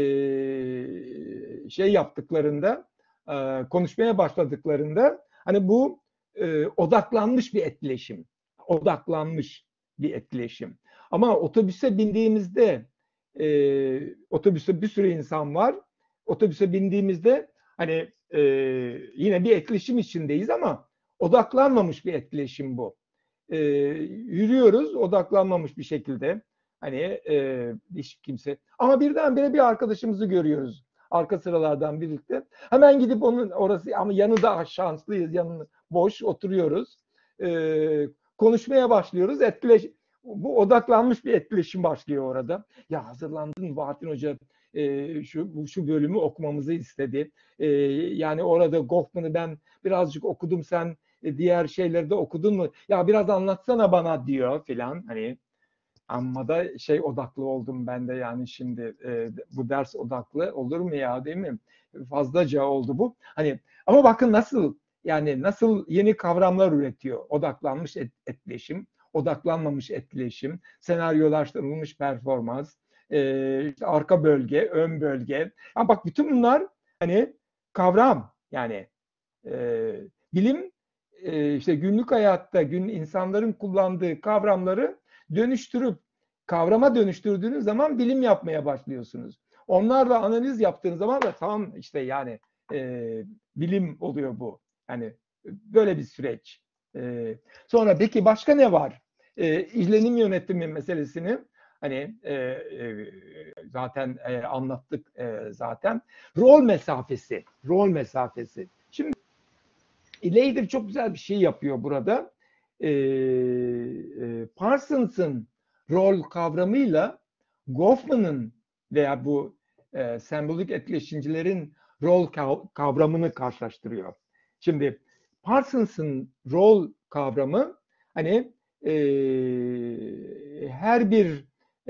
şey yaptıklarında konuşmaya başladıklarında hani bu odaklanmış bir etkileşim. Odaklanmış bir etkileşim. Ama otobüse bindiğimizde otobüste bir sürü insan var. Otobüse bindiğimizde hani yine bir etkileşim içindeyiz ama odaklanmamış bir etkileşim bu. Yürüyoruz odaklanmamış bir şekilde. Hani hiç kimse. Ama birdenbire bir arkadaşımızı görüyoruz. Arka sıralardan birlikte. Hemen gidip onun orası ama yanında şanslıyız. Yanında boş oturuyoruz. Konuşmaya başlıyoruz. Bu odaklanmış bir etkileşim başlıyor orada. Ya hazırlandın Bahattin Hoca şu bölümü okumamızı istedi. Yani orada Goffman'ı ben birazcık okudum, sen diğer şeyleri de okudun mu? Ya biraz anlatsana bana diyor filan. Hani amma da şey odaklı oldum ben de yani şimdi bu ders odaklı olur mu ya, değil mi? Fazlaca oldu bu. Hani ama bakın nasıl yeni kavramlar üretiyor. Odaklanmış etkileşim, odaklanmamış etkileşim, senaryolaştırılmış performans, işte arka bölge, ön bölge. Ama bak bütün bunlar hani kavram yani bilim işte günlük hayatta insanların kullandığı kavramları kavrama dönüştürdüğünüz zaman bilim yapmaya başlıyorsunuz. Onlarla analiz yaptığınız zaman da tamam işte yani bilim oluyor bu. Yani böyle bir süreç. Sonra peki başka ne var? İzlenim yönetimi meselesini hani zaten anlattık zaten. Rol mesafesi. Şimdi Leider çok güzel bir şey yapıyor burada. Parsons'ın rol kavramıyla Goffman'ın veya bu sembolik etkileşimcilerin rol kavramını karşılaştırıyor. Şimdi Parsons'ın rol kavramı hani her bir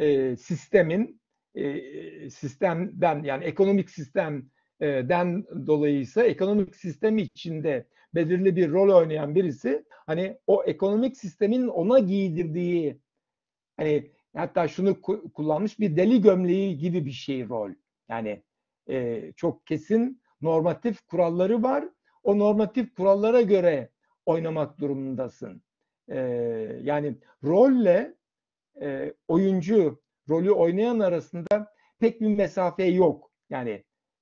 sistemden yani ekonomik sistemden dolayıysa ekonomik sistem içinde belirli bir rol oynayan birisi hani o ekonomik sistemin ona giydirdiği hani hatta şunu kullanmış bir deli gömleği gibi bir şey rol. Yani çok kesin normatif kuralları var. O normatif kurallara göre oynamak durumundasın. Yani rolle oyuncu rolü oynayan arasında pek bir mesafe yok. Yani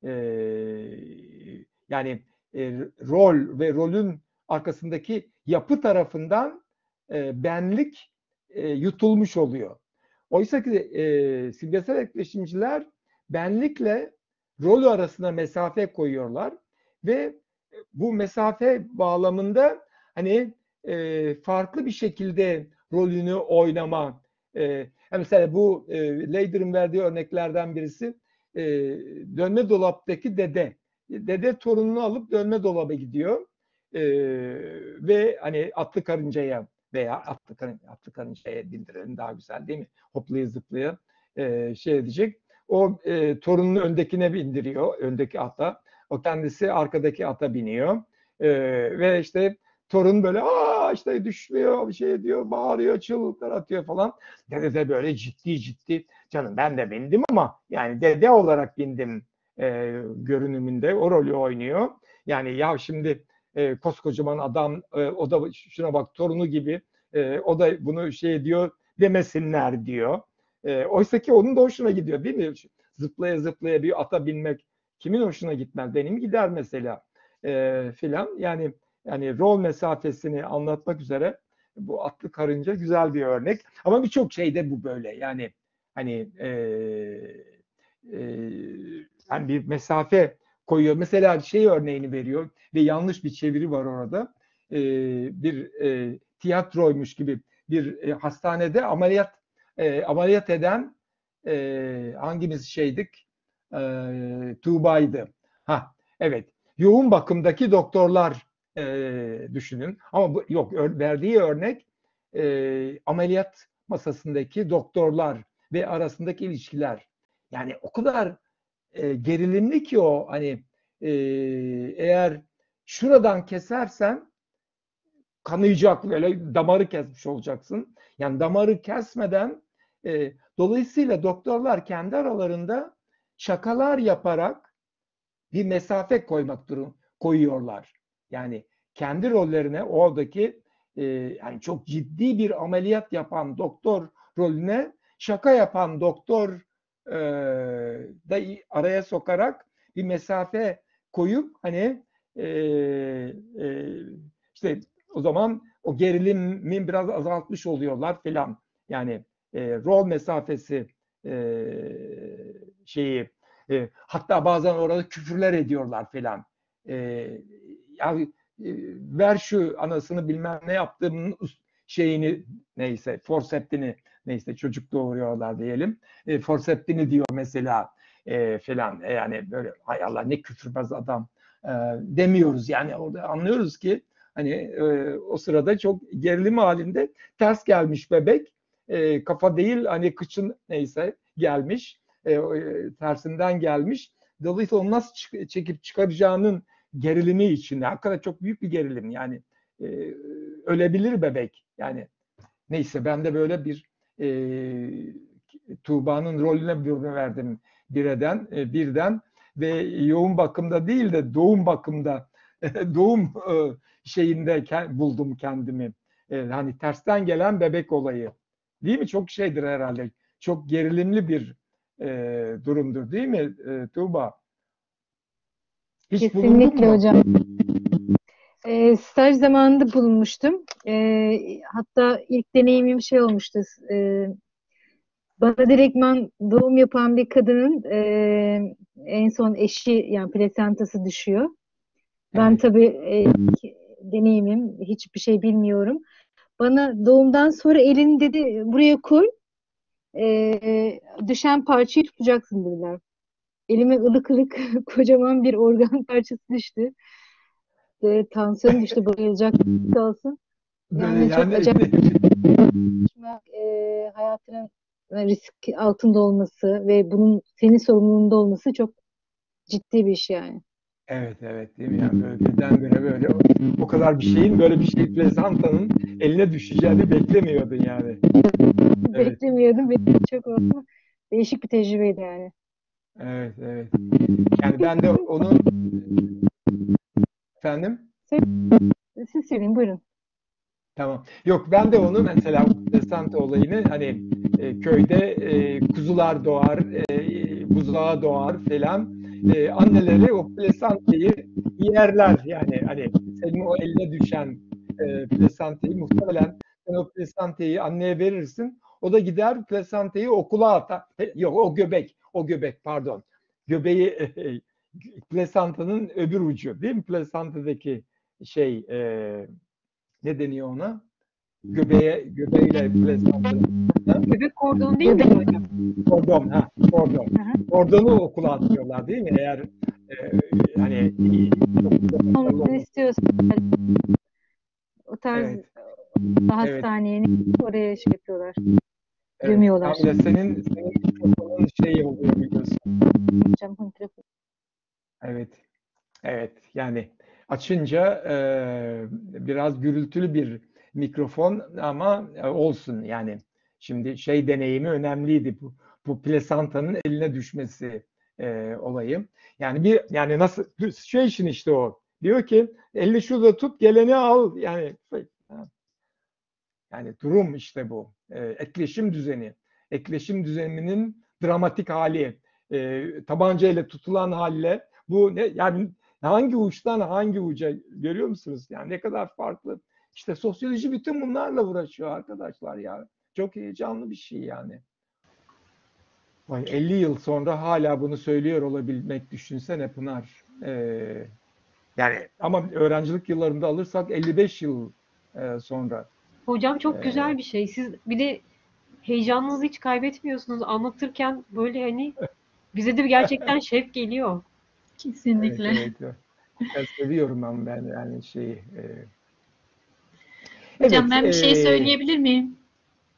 rol ve rolün arkasındaki yapı tarafından benlik yutulmuş oluyor. Oysa ki simgesel etkileşimciler benlikle rol arasında mesafe koyuyorlar ve bu mesafe bağlamında hani farklı bir şekilde rolünü oynama. Mesela bu Leider'in verdiği örneklerden birisi dönme dolaptaki dede. Dede torununu alıp dönme dolaba gidiyor ve hani atlı karıncaya veya atlı karıncaya bindirelim daha güzel değil mi? Hoplaya zıplaya şey edecek. O torununu öndekine bindiriyor, öndeki ata. O kendisi arkadaki ata biniyor. Ve işte torun böyle işte düşmüyor, bir şey diyor, bağırıyor, çığlıklar atıyor falan. Dede de böyle ciddi canım ben de bindim ama yani dede olarak bindim görünümünde o rolü oynuyor. Yani ya şimdi koskocaman adam o da şuna bak torunu gibi o da bunu şey diyor demesinler diyor. Oysa ki onun da hoşuna gidiyor değil mi? Zıplaya zıplaya bir ata binmek kimin hoşuna gitmez? Benim gider mesela filan. Yani rol mesafesini anlatmak üzere bu atlı karınca güzel bir örnek. Ama birçok şeyde bu böyle. Yani hani yani bir mesafe koyuyor. Mesela şey örneğini veriyor ve yanlış bir çeviri var orada. Bir tiyatroymuş gibi bir hastanede ameliyat eden hangimiz şeydik? Tuğba'ydı. Evet. Yoğun bakımdaki doktorlar düşünün. Ama yok verdiği örnek ameliyat masasındaki doktorlar ve arasındaki ilişkiler. Yani o kadar gerilimli ki o, hani eğer şuradan kesersen kanayacak, böyle damarı kesmiş olacaksın. Yani damarı kesmeden dolayısıyla doktorlar kendi aralarında şakalar yaparak bir mesafe koyuyorlar. Yani kendi rollerine, oradaki yani çok ciddi bir ameliyat yapan doktor rolüne şaka yapan doktor da araya sokarak bir mesafe koyup hani işte o zaman o gerilimi biraz azaltmış oluyorlar filan. Yani rol mesafesi şeyi, hatta bazen orada küfürler ediyorlar filan. Ya ver şu anasını bilmem ne yaptığımın şeyini, neyse forseptini, neyse çocuk doğuruyorlar diyelim. Forseptini diyor mesela filan. Yani böyle hay Allah ne küfürbaz adam demiyoruz. Yani orada anlıyoruz ki hani o sırada çok gerilim halinde ters gelmiş bebek. Kafa değil hani kıçın neyse gelmiş. Tersinden gelmiş. Dolayısıyla onu nasıl çekip çıkaracağının gerilimi içinde. Hakikaten çok büyük bir gerilim. Yani ölebilir bebek. Yani neyse ben de böyle bir Tuğba'nın rolüne verdim birden ve yoğun bakımda değil de doğum bakımda doğum şeyinde buldum kendimi. Hani tersten gelen bebek olayı. Değil mi? Çok şeydir herhalde. Çok gerilimli bir durumdur değil mi Tuğba? Hiç bulundun Kesinlikle mu? hocam. Staj zamanında bulunmuştum. Hatta ilk deneyimim şey olmuştu. Bana direktman doğum yapan bir kadının en son eşi yani plasentası düşüyor. Ben Evet. tabii deneyimim hiçbir şey bilmiyorum. Bana doğumdan sonra elini dedi buraya koy. Düşen parçayı tutacaksın dediler. Elime ılık ılık kocaman bir organ parçası düştü. Tansiyonum düştü, bayılacak olsun. Yani çok Yani acayip hayatının risk altında olması ve bunun senin sorumluluğunda olması çok ciddi bir iş yani. evet değil mi? Yani böyle birdenbire böyle o kadar bir şeyin böyle bir şey plezantanın eline düşeceğini beklemiyordun yani. Evet. Beklemiyordum ve çok oldu. Değişik bir tecrübeydi yani. Evet. Yani ben de onu efendim. Siz söyleyin buyurun. Tamam. Yok ben de onu mesela plasanta olayını hani köyde kuzular doğar, buzağı doğar falan. Anneleri o plasantayı yerler yani hani senin o eline düşen plasantayı muhtemelen sen o plasantayı anneye verirsin. O da gider plasantayı okula atar. Yok o göbek pardon. Göbeği plasantanın öbür ucu değil mi? Plasantadaki şey ne deniyor ona? Göbeğiyle plasmantanın. Göbek kordonu değil mi hocam? Kordon. Kordonu okula atıyorlar değil mi? Eğer hani Olmasını istiyorsan o tarz evet. hastanenin oraya şey yapıyorlar. Evet. Gömüyorlar. Tam da senin mikrofonun şeyi oluyor biliyorsun. Hocam, Evet. Yani açınca biraz gürültülü bir mikrofon ama olsun yani. Şimdi şey deneyimi önemliydi bu plasantanın eline düşmesi olayı. Yani nasıl situation işte o. Diyor ki elini şurada tut geleni al yani durum işte bu. Etkileşim düzeni. Etkileşim düzeninin dramatik hali. Tabanca ile tutulan halle bu ne yani hangi uçtan hangi uca görüyor musunuz? Yani ne kadar farklı. İşte sosyoloji bütün bunlarla uğraşıyor arkadaşlar ya. Çok heyecanlı bir şey yani. Vay 50 yıl sonra hala bunu söylüyor olabilmek düşünsene Pınar. Yani ama öğrencilik yıllarında alırsak 55 yıl sonra. Hocam çok Ee, güzel bir şey. Siz bir de heyecanınızı hiç kaybetmiyorsunuz. Anlatırken böyle hani bize de gerçekten şevk geliyor. Kesinlikle. evet. Ben seviyorum ben yani şeyi. Hocam Evet, ben bir şey söyleyebilir miyim? tabii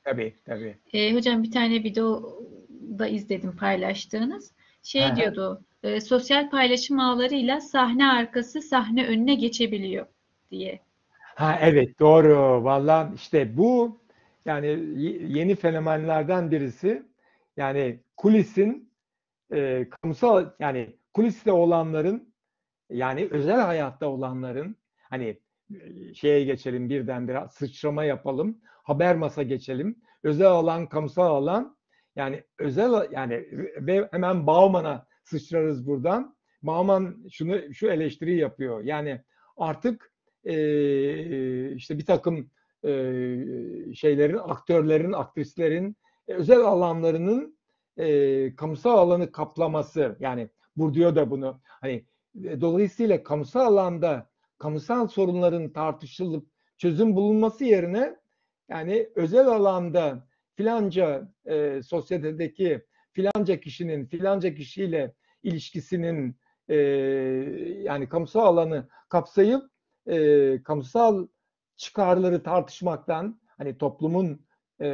Tabii, tabii. Hocam bir tane videoda izledim paylaştığınız. Hı Şey hı. diyordu, sosyal paylaşım ağlarıyla sahne arkası sahne önüne geçebiliyor diye. Ha, evet, doğru. Vallahi işte bu yani yeni fenomenlerden birisi. Yani kulisin kamusal, yani kuliste olanların, yani özel hayatta olanların, hani şeye geçelim, birdenbire sıçrama yapalım. Haber masa geçelim. Özel alan, kamusal alan. Yani özel, yani ve hemen Bauman'a sıçrarız buradan. Bauman şu eleştiriyi yapıyor. Yani artık işte bir takım şeylerin, aktörlerin, aktrislerin özel alanlarının kamusal alanı kaplaması. Yani Bourdieu da bunu, hani dolayısıyla kamusal alanda kamusal sorunların tartışılıp çözüm bulunması yerine, yani özel alanda filanca sosyetedeki filanca kişinin filanca kişiyle ilişkisinin yani kamusal alanı kapsayıp kamusal çıkarları tartışmaktan, hani toplumun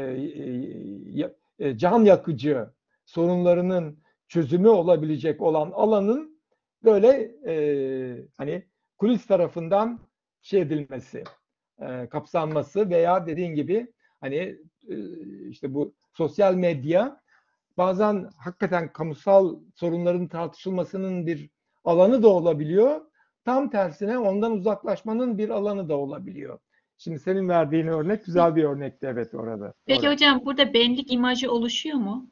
can yakıcı sorunlarının çözümü olabilecek olan alanın böyle hani kulis tarafından şey edilmesi, kapsanması veya dediğin gibi hani işte bu sosyal medya bazen hakikaten kamusal sorunların tartışılmasının bir alanı da olabiliyor. Tam tersine ondan uzaklaşmanın bir alanı da olabiliyor. Şimdi senin verdiğin örnek güzel bir örnekti, evet, orada. Peki Doğru. hocam burada benlik imajı oluşuyor mu?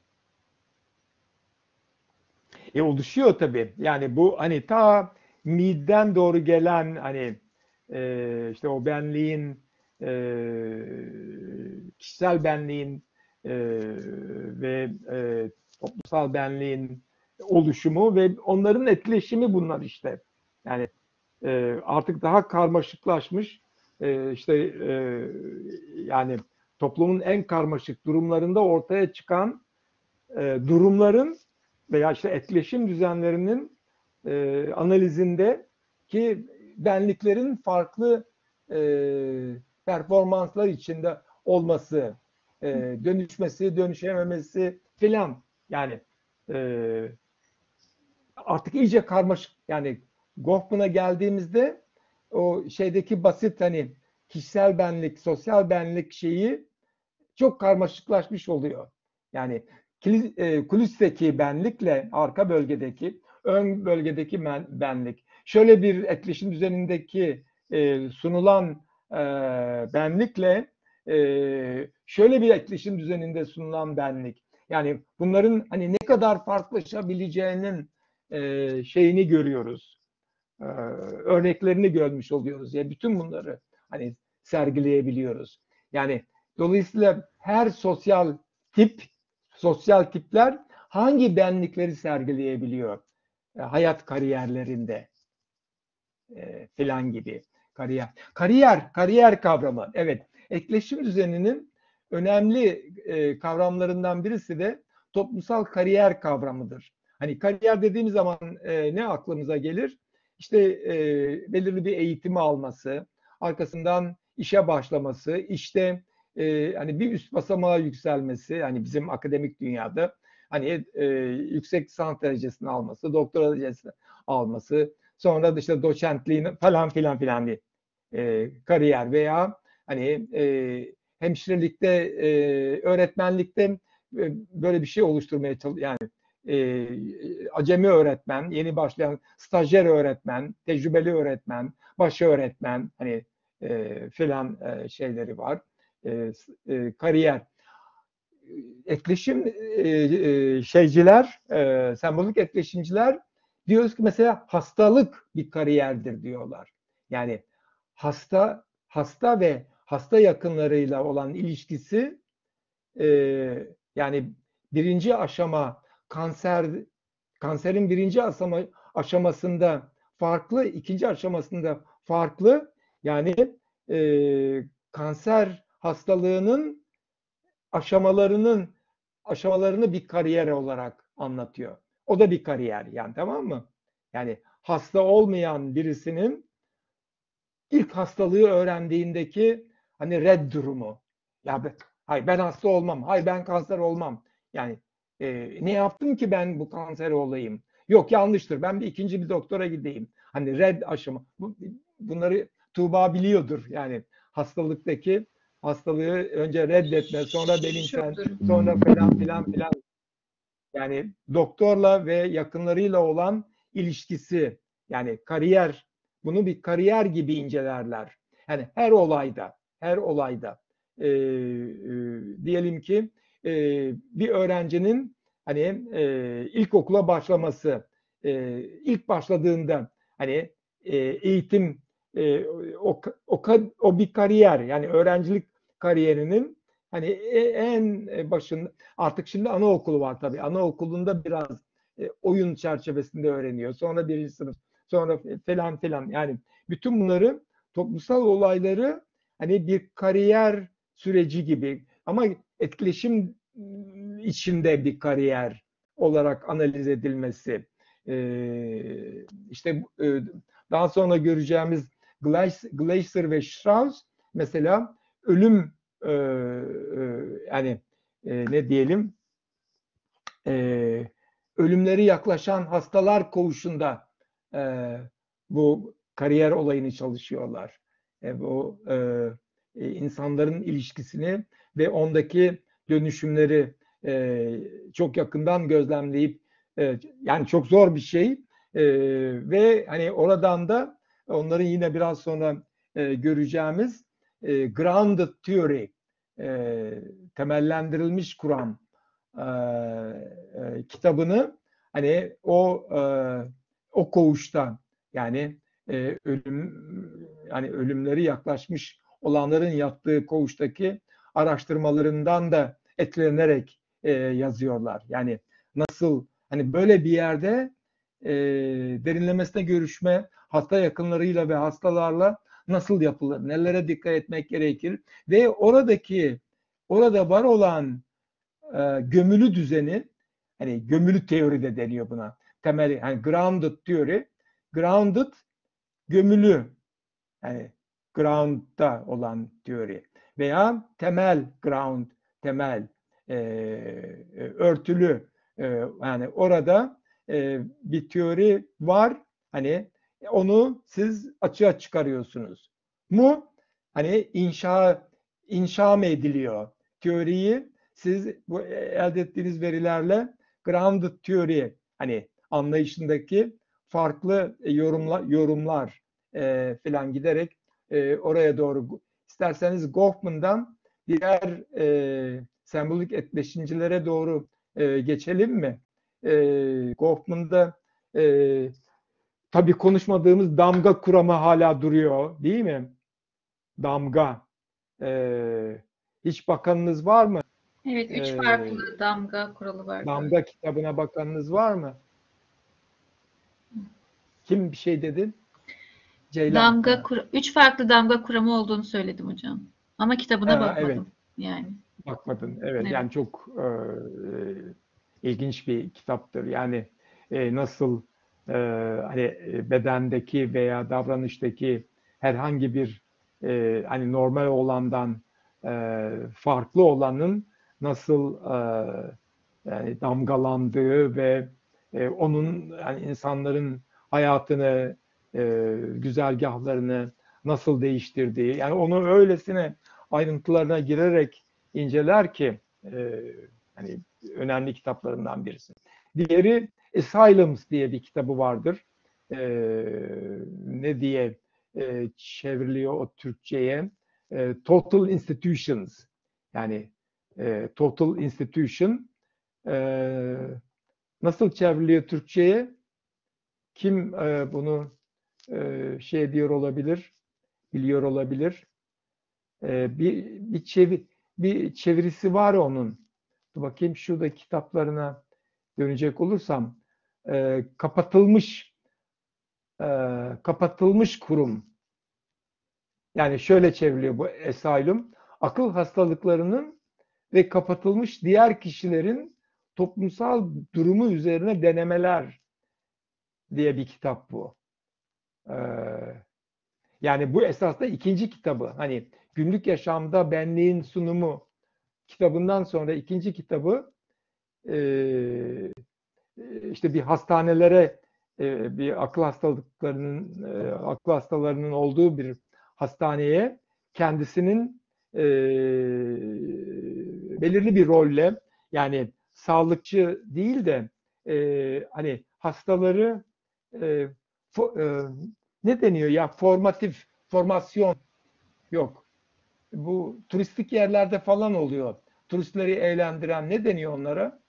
Oluşuyor tabii. Yani bu hani ta midden doğru gelen, hani işte o benliğin, e, kişisel benliğin ve toplumsal benliğin oluşumu ve onların etkileşimi, bunlar işte. Yani artık daha karmaşıklaşmış, işte yani toplumun en karmaşık durumlarında ortaya çıkan durumların veya işte etkileşim düzenlerinin analizinde ki benliklerin farklı e, performanslar içinde olması, dönüşmesi, dönüşememesi filan, yani e, artık iyice karmaşık. Yani Goffman'a geldiğimizde o şeydeki basit, hani kişisel benlik, sosyal benlik şeyi çok karmaşıklaşmış oluyor. Yani kulisteki benlikle arka bölgedeki, ön bölgedeki benlik. Şöyle bir etkileşim düzenindeki sunulan benlikle şöyle bir etkileşim düzeninde sunulan benlik. Yani bunların hani ne kadar farklılaşabileceğinin şeyini görüyoruz. Örneklerini görmüş oluyoruz. Yani bütün bunları hani sergileyebiliyoruz. Yani dolayısıyla her sosyal tipler hangi benlikleri sergileyebiliyor? Hayat kariyerlerinde filan gibi. Kariyer kavramı. Evet, etkileşim düzeninin önemli kavramlarından birisi de toplumsal kariyer kavramıdır. Hani kariyer dediğimiz zaman ne aklımıza gelir? İşte belirli bir eğitimi alması, arkasından işe başlaması, işte hani bir üst basamağa yükselmesi, hani bizim akademik dünyada hani yüksek lisans derecesini alması, doktora derecesini alması, sonra da işte doçentliğin falan filan filan bir kariyer veya hani hemşirelikte, öğretmenlikte böyle bir şey oluşturmaya çalışıyor. Yani acemi öğretmen, yeni başlayan stajyer öğretmen, tecrübeli öğretmen, baş öğretmen, hani filan şeyleri var. Kariyer. Etkileşim şeyciler, sembolik etkileşimciler diyoruz ki mesela hastalık bir kariyerdir diyorlar. Yani hasta ve hasta yakınlarıyla olan ilişkisi, yani birinci aşama kanserin birinci aşamasında farklı, ikinci aşamasında farklı. Yani kanser hastalığının aşamalarını bir kariyer olarak anlatıyor. O da bir kariyer yani, tamam mı? Yani hasta olmayan birisinin ilk hastalığı öğrendiğindeki hani red durumu. Ya Hayır ben hasta olmam. Hayır ben kanser olmam. Yani ne yaptım ki ben bu kanser olayım? Yok yanlıştır. Ben ikinci bir doktora gideyim. Hani red aşımı. Bunları Tuğba biliyordur. Yani hastalığı önce reddetme, sonra benimsen, Şudur. sonra falan filan filan. Yani doktorla ve yakınlarıyla olan ilişkisi, yani kariyer, bunu bir kariyer gibi incelerler. Yani her olayda diyelim ki bir öğrencinin hani ilkokula başlaması, ilk başladığında hani eğitim o bir kariyer, yani öğrencilik kariyerinin hani en başında. Artık şimdi anaokulu var tabii. Anaokulunda biraz oyun çerçevesinde öğreniyor. Sonra birinci sınıf, sonra falan filan. Yani bütün bunları, toplumsal olayları hani bir kariyer süreci gibi ama etkileşim içinde bir kariyer olarak analiz edilmesi. İşte daha sonra göreceğimiz Gleiser ve Strauss mesela ölüm yani ne diyelim ölümleri yaklaşan hastalar koğuşunda bu kariyer olayını çalışıyorlar. Bu insanların ilişkisini ve ondaki dönüşümleri çok yakından gözlemleyip yani çok zor bir şey ve hani oradan da onların yine biraz sonra göreceğimiz grounded theory, temellendirilmiş Kur'an kitabını hani o koğuşta, yani ölümleri yaklaşmış olanların yattığı koğuştaki araştırmalarından da etkilenerek yazıyorlar. Yani nasıl hani böyle bir yerde derinlemesine görüşme hasta yakınlarıyla ve hastalarla nasıl yapılır, nelere dikkat etmek gerekir ve orada var olan gömülü düzeni, hani gömülü teori de deniyor buna. Temel, hani grounded teori, grounded gömülü, yani ground'da olan teori veya temel örtülü, yani orada bir teori var, hani onu siz açığa çıkarıyorsunuz mu, hani inşa mı ediliyor teoriyi, siz bu elde ettiğiniz verilerle grounded teori, hani anlayışındaki farklı yorumlar falan giderek oraya doğru, isterseniz Goffman'dan diğer sembolik etkileşimcilere doğru geçelim mi? Goffman'da tabii konuşmadığımız damga kuramı hala duruyor, değil mi? Damga. Hiç bakanınız var mı? Evet, 3 farklı damga kuralı var galiba. Damga kitabına bakanınız var mı? Kim bir şey dedi? Ceylan. Üç farklı damga kuramı olduğunu söyledim hocam. Ama kitabına bakmadım. Evet. Yani. Bakmadın. Evet. Evet. Yani çok ilginç bir kitaptır. Yani nasıl hani bedendeki veya davranıştaki herhangi bir hani normal olandan farklı olanın nasıl yani damgalandığı ve onun yani insanların hayatını, güzergahlarını nasıl değiştirdiği, yani onu öylesine ayrıntılarına girerek inceler ki hani önemli kitaplarından birisi. Diğeri Asylums diye bir kitabı vardır. Ne diye çevriliyor o Türkçe'ye? Total Institutions. Yani Total Institution nasıl çevriliyor Türkçe'ye? Kim bunu şey diyor olabilir, biliyor olabilir? Bir çevirisi var onun. Dur bakayım, şurada kitaplarına dönecek olursam kapatılmış kurum. Yani şöyle çevriliyor bu asylum. Akıl hastalıklarının ve kapatılmış diğer kişilerin toplumsal durumu üzerine denemeler diye bir kitap bu. Yani bu esasında ikinci kitabı. Hani günlük yaşamda benliğin sunumu kitabından sonra ikinci kitabı işte bir hastanelere bir akıl hastalarının olduğu bir hastaneye kendisinin belirli bir rolle, yani sağlıkçı değil de hani hastaları ne deniyor ya, formasyon yok. Bu turistik yerlerde falan oluyor. Turistleri eğlendiren, ne deniyor onlara?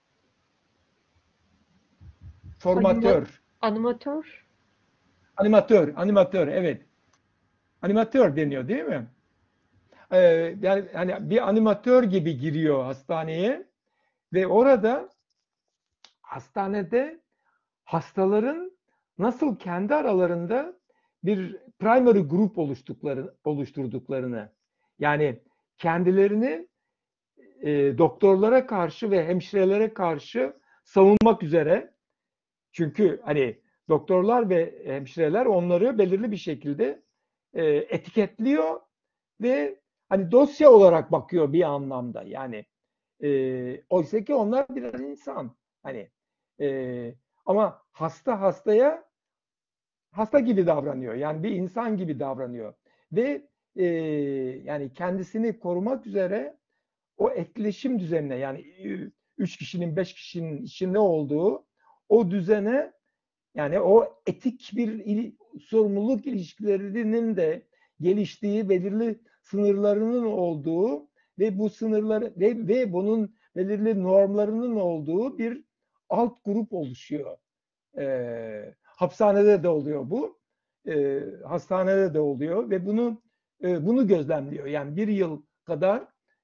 Formatör. Animatör. Animatör, evet. Animatör deniyor değil mi? Yani hani bir animatör gibi giriyor hastaneye ve orada hastanede hastaların nasıl kendi aralarında bir primary group oluşturduklarını, yani kendilerini doktorlara karşı ve hemşirelere karşı savunmak üzere, çünkü hani doktorlar ve hemşireler onları belirli bir şekilde etiketliyor ve hani dosya olarak bakıyor bir anlamda. Yani oysa ki onlar birer insan. Hani ama hastaya hasta gibi davranıyor. Yani bir insan gibi davranıyor. Ve yani kendisini korumak üzere o etkileşim düzenine, yani 3 kişinin 5 kişinin içinde olduğu o düzene, yani o etik bir sorumluluk ilişkilerinin de geliştiği, belirli sınırlarının olduğu ve bu sınırları ve bunun belirli normlarının olduğu bir alt grup oluşuyor. Hapishanede de oluyor bu. Hastanede de oluyor ve bunu gözlemliyor. Yani bir yıl kadar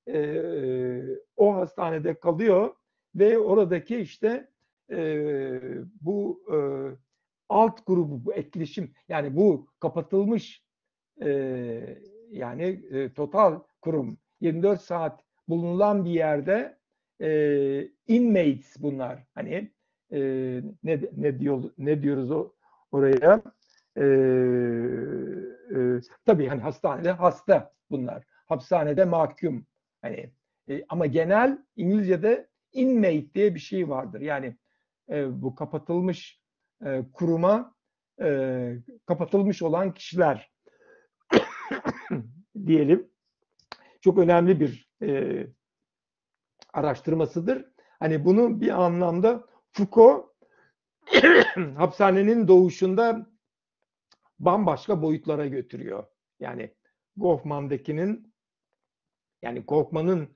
o hastanede kalıyor ve oradaki işte bu alt grubu, bu etkileşim, yani bu kapatılmış yani total kurum, 24 saat bulunan bir yerde inmates bunlar. Hani ne diyoruz oraya? Tabii hani hastanede hasta bunlar. Hapishanede mahkum. Hani ama genel İngilizce'de inmate diye bir şey vardır. Yani bu kapatılmış kuruma kapatılmış olan kişiler diyelim. Çok önemli bir araştırmasıdır. Hani bunu bir anlamda Foucault hapishanenin doğuşunda bambaşka boyutlara götürüyor. Yani Goffman'ın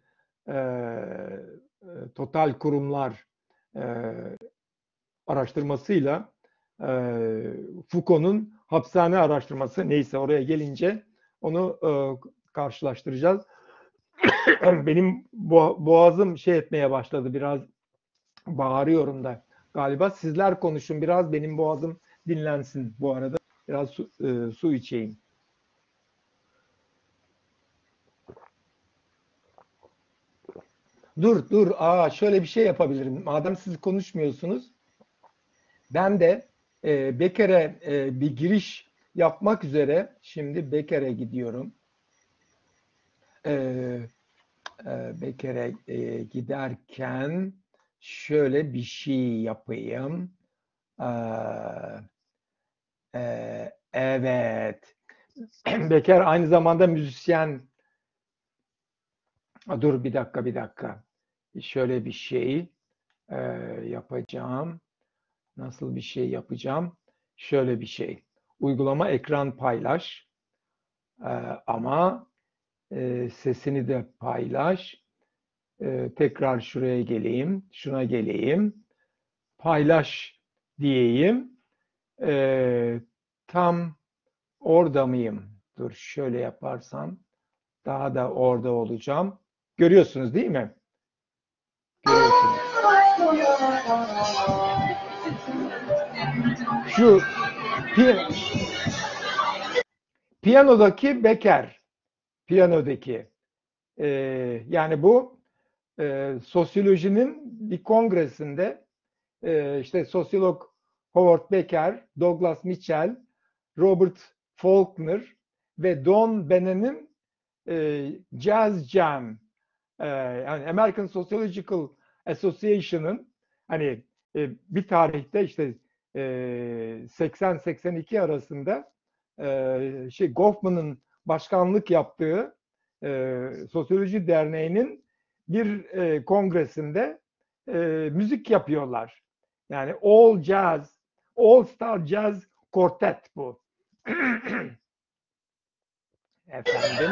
total kurumlar araştırmasıyla Foucault'un hapishane araştırması, neyse oraya gelince onu karşılaştıracağız. Benim boğazım şey etmeye başladı, biraz bağırıyorum da galiba. Sizler konuşun biraz, benim boğazım dinlensin bu arada. Biraz su içeyim. Dur. Şöyle bir şey yapabilirim. Madem siz konuşmuyorsunuz, ben de Becker'e bir giriş yapmak üzere şimdi Becker'e gidiyorum. Becker'e giderken şöyle bir şey yapayım. Evet. Becker aynı zamanda müzisyen. Dur bir dakika. Şöyle bir şey yapacağım. Nasıl bir şey yapacağım? Şöyle bir şey. Uygulama ekran paylaş. Ama sesini de paylaş. Tekrar şuraya geleyim. Şuna geleyim. Paylaş diyeyim. Tam orada mıyım? Dur şöyle yaparsam daha da orada olacağım. Görüyorsunuz değil mi? Görüyorsunuz. Şu piyanodaki Becker. Piyanodaki. Yani bu sosyolojinin bir kongresinde işte sosyolog Howard Becker, Douglas Mitchell, Robert Faulkner ve Don Bennen'in Jazz Jam yani American Sociological Association'ın hani bir tarihte işte 80-82 arasında Goffman'ın başkanlık yaptığı Sosyoloji Derneği'nin bir kongresinde müzik yapıyorlar. Yani All Star Jazz Quartet bu. Efendim.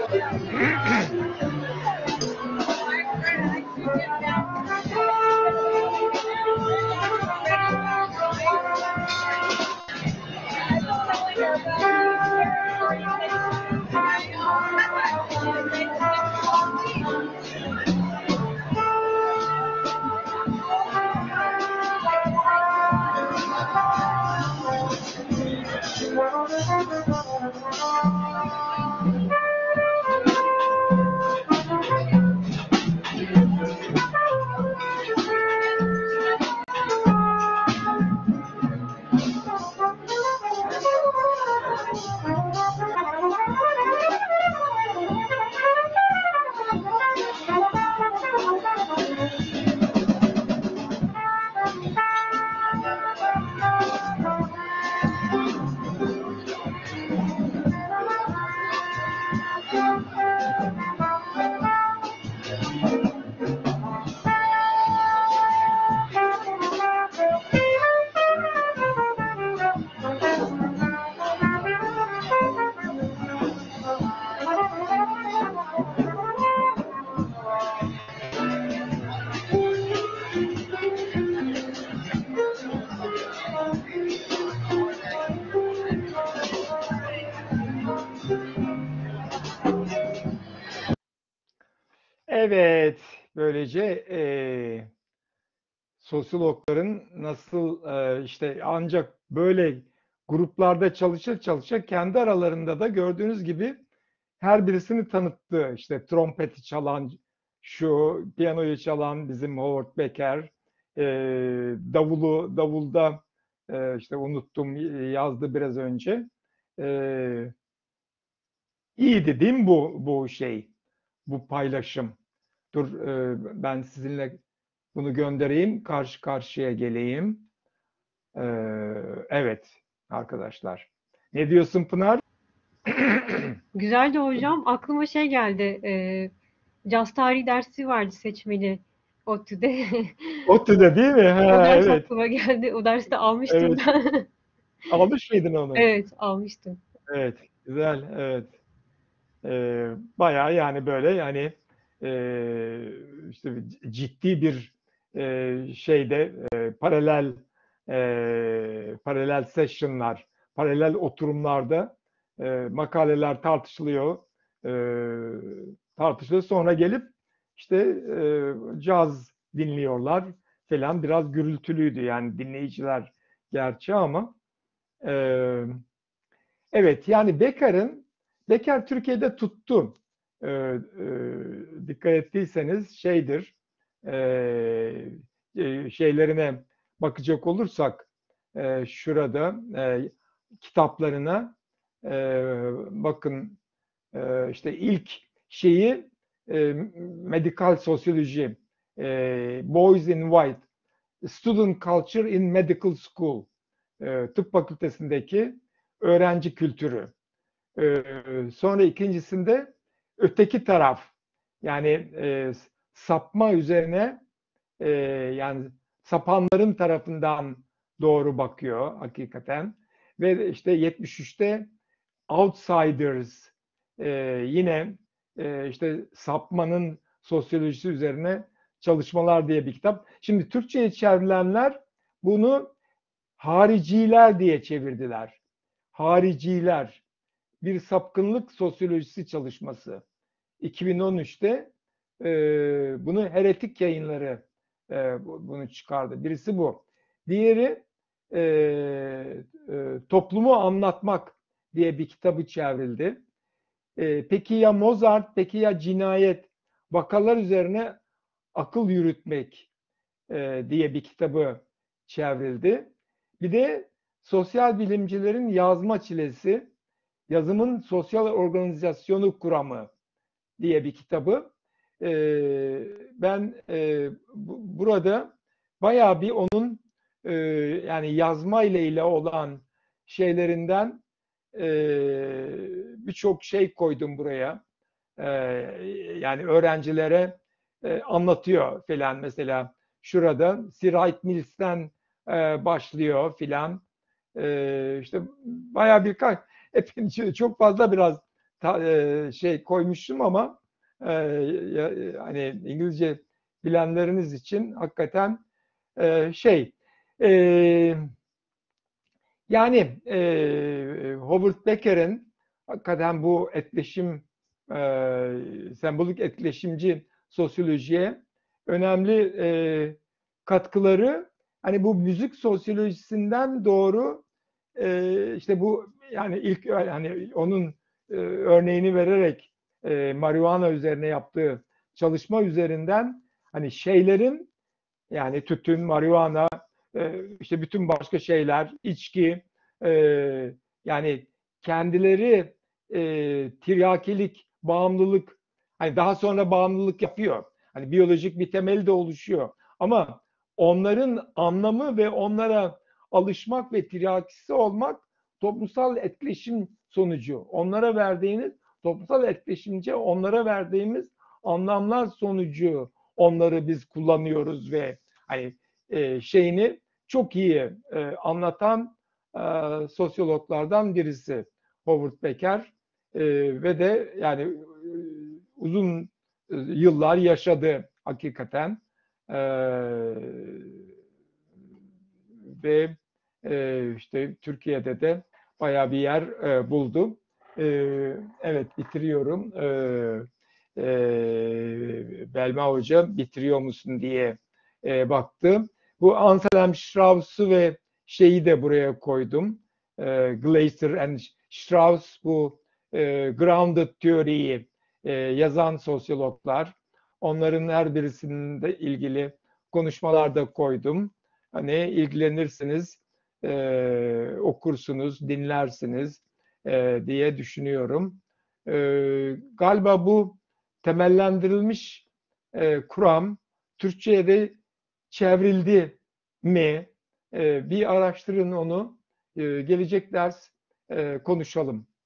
Evet, böylece sosyologların nasıl işte ancak böyle gruplarda çalışa kendi aralarında da gördüğünüz gibi her birisini tanıttı. İşte trompeti çalan şu, piyanoyu çalan bizim Howard Becker, davulda işte unuttum yazdı biraz önce. İyiydi değil mi bu paylaşım? Dur ben sizinle bunu göndereyim, karşı karşıya geleyim. Evet arkadaşlar. Ne diyorsun Pınar? Güzeldi hocam. Aklıma şey geldi. Caz tarihi dersi vardı seçmeli ODTÜ'de. ODTÜ'de değil mi? O Ha, ders evet. aklıma geldi. O derste almıştım Evet. ben. Almış mıydın onu? Evet, almıştım. Evet. Güzel. Evet. Bayağı yani böyle yani işte ciddi bir şeyde paralel session'lar, paralel oturumlarda makaleler e, tartışılıyor. Sonra gelip işte caz dinliyorlar falan. Biraz gürültülüydü yani dinleyiciler gerçi ama evet yani Becker Türkiye'de tuttu. Dikkat ettiyseniz şeylerine bakacak olursak şurada kitaplarına bakın işte ilk şeyi Medical Sociology, Boys in White, Student Culture in Medical School, tıp fakültesindeki öğrenci kültürü. Sonra ikincisinde öteki taraf, yani sapma üzerine yani sapanların tarafından doğru bakıyor hakikaten. Ve işte 73'te Outsiders, yine işte sapmanın sosyolojisi üzerine çalışmalar diye bir kitap. Şimdi Türkçe'ye çevrilenler bunu hariciler diye çevirdiler. Hariciler, bir sapkınlık sosyolojisi çalışması. 2013'te bunu Heretik Yayınları bunu çıkardı. Birisi bu. Diğeri Toplumu Anlatmak diye bir kitabı çevrildi. Peki ya Mozart, peki ya cinayet, vakalar üzerine akıl yürütmek diye bir kitabı çevrildi. Bir de Sosyal Bilimcilerin Yazma Çilesi, Yazımın Sosyal Organizasyonu Kuramı diye bir kitabı ben burada bayağı bir onun yani yazma ile olan şeylerinden birçok şey koydum buraya. Yani öğrencilere anlatıyor filan. Mesela şurada Sir Mills'ten başlıyor filan. İşte bayağı birkaç epey çok fazla biraz şey koymuştum ama hani İngilizce bilenleriniz için hakikaten şey yani Howard Becker'in hakikaten bu etkileşim sembolik etkileşimci sosyolojiye önemli katkıları hani bu müzik sosyolojisinden doğru işte bu yani ilk hani onun örneğini vererek marihuana üzerine yaptığı çalışma üzerinden hani şeylerin yani tütün, marihuana, işte bütün başka şeyler, içki, yani kendileri tiryakilik, bağımlılık, hani daha sonra bağımlılık yapıyor. Hani biyolojik bir temeli de oluşuyor. Ama onların anlamı ve onlara alışmak ve tiryakisi olmak toplumsal etkileşim sonucu. Onlara verdiğiniz toplumsal etkileşimce onlara verdiğimiz anlamlar sonucu onları biz kullanıyoruz ve hani şeyini çok iyi anlatan sosyologlardan birisi Howard Becker ve de yani uzun yıllar yaşadı hakikaten ve işte Türkiye'de de bayağı bir yer buldu. Evet bitiriyorum. Belma Hoca bitiriyor musun diye baktım. Bu Anselm Strauss'u ve şeyi de buraya koydum. Glaser and Strauss bu grounded teoriyi yazan sosyologlar. Onların her birisinin de ilgili konuşmalar da koydum. Hani ilgilenirsiniz, okursunuz, dinlersiniz diye düşünüyorum. Galiba bu temellendirilmiş kuram Türkçe'ye de çevrildi mi? Bir araştırın onu. Gelecek ders konuşalım.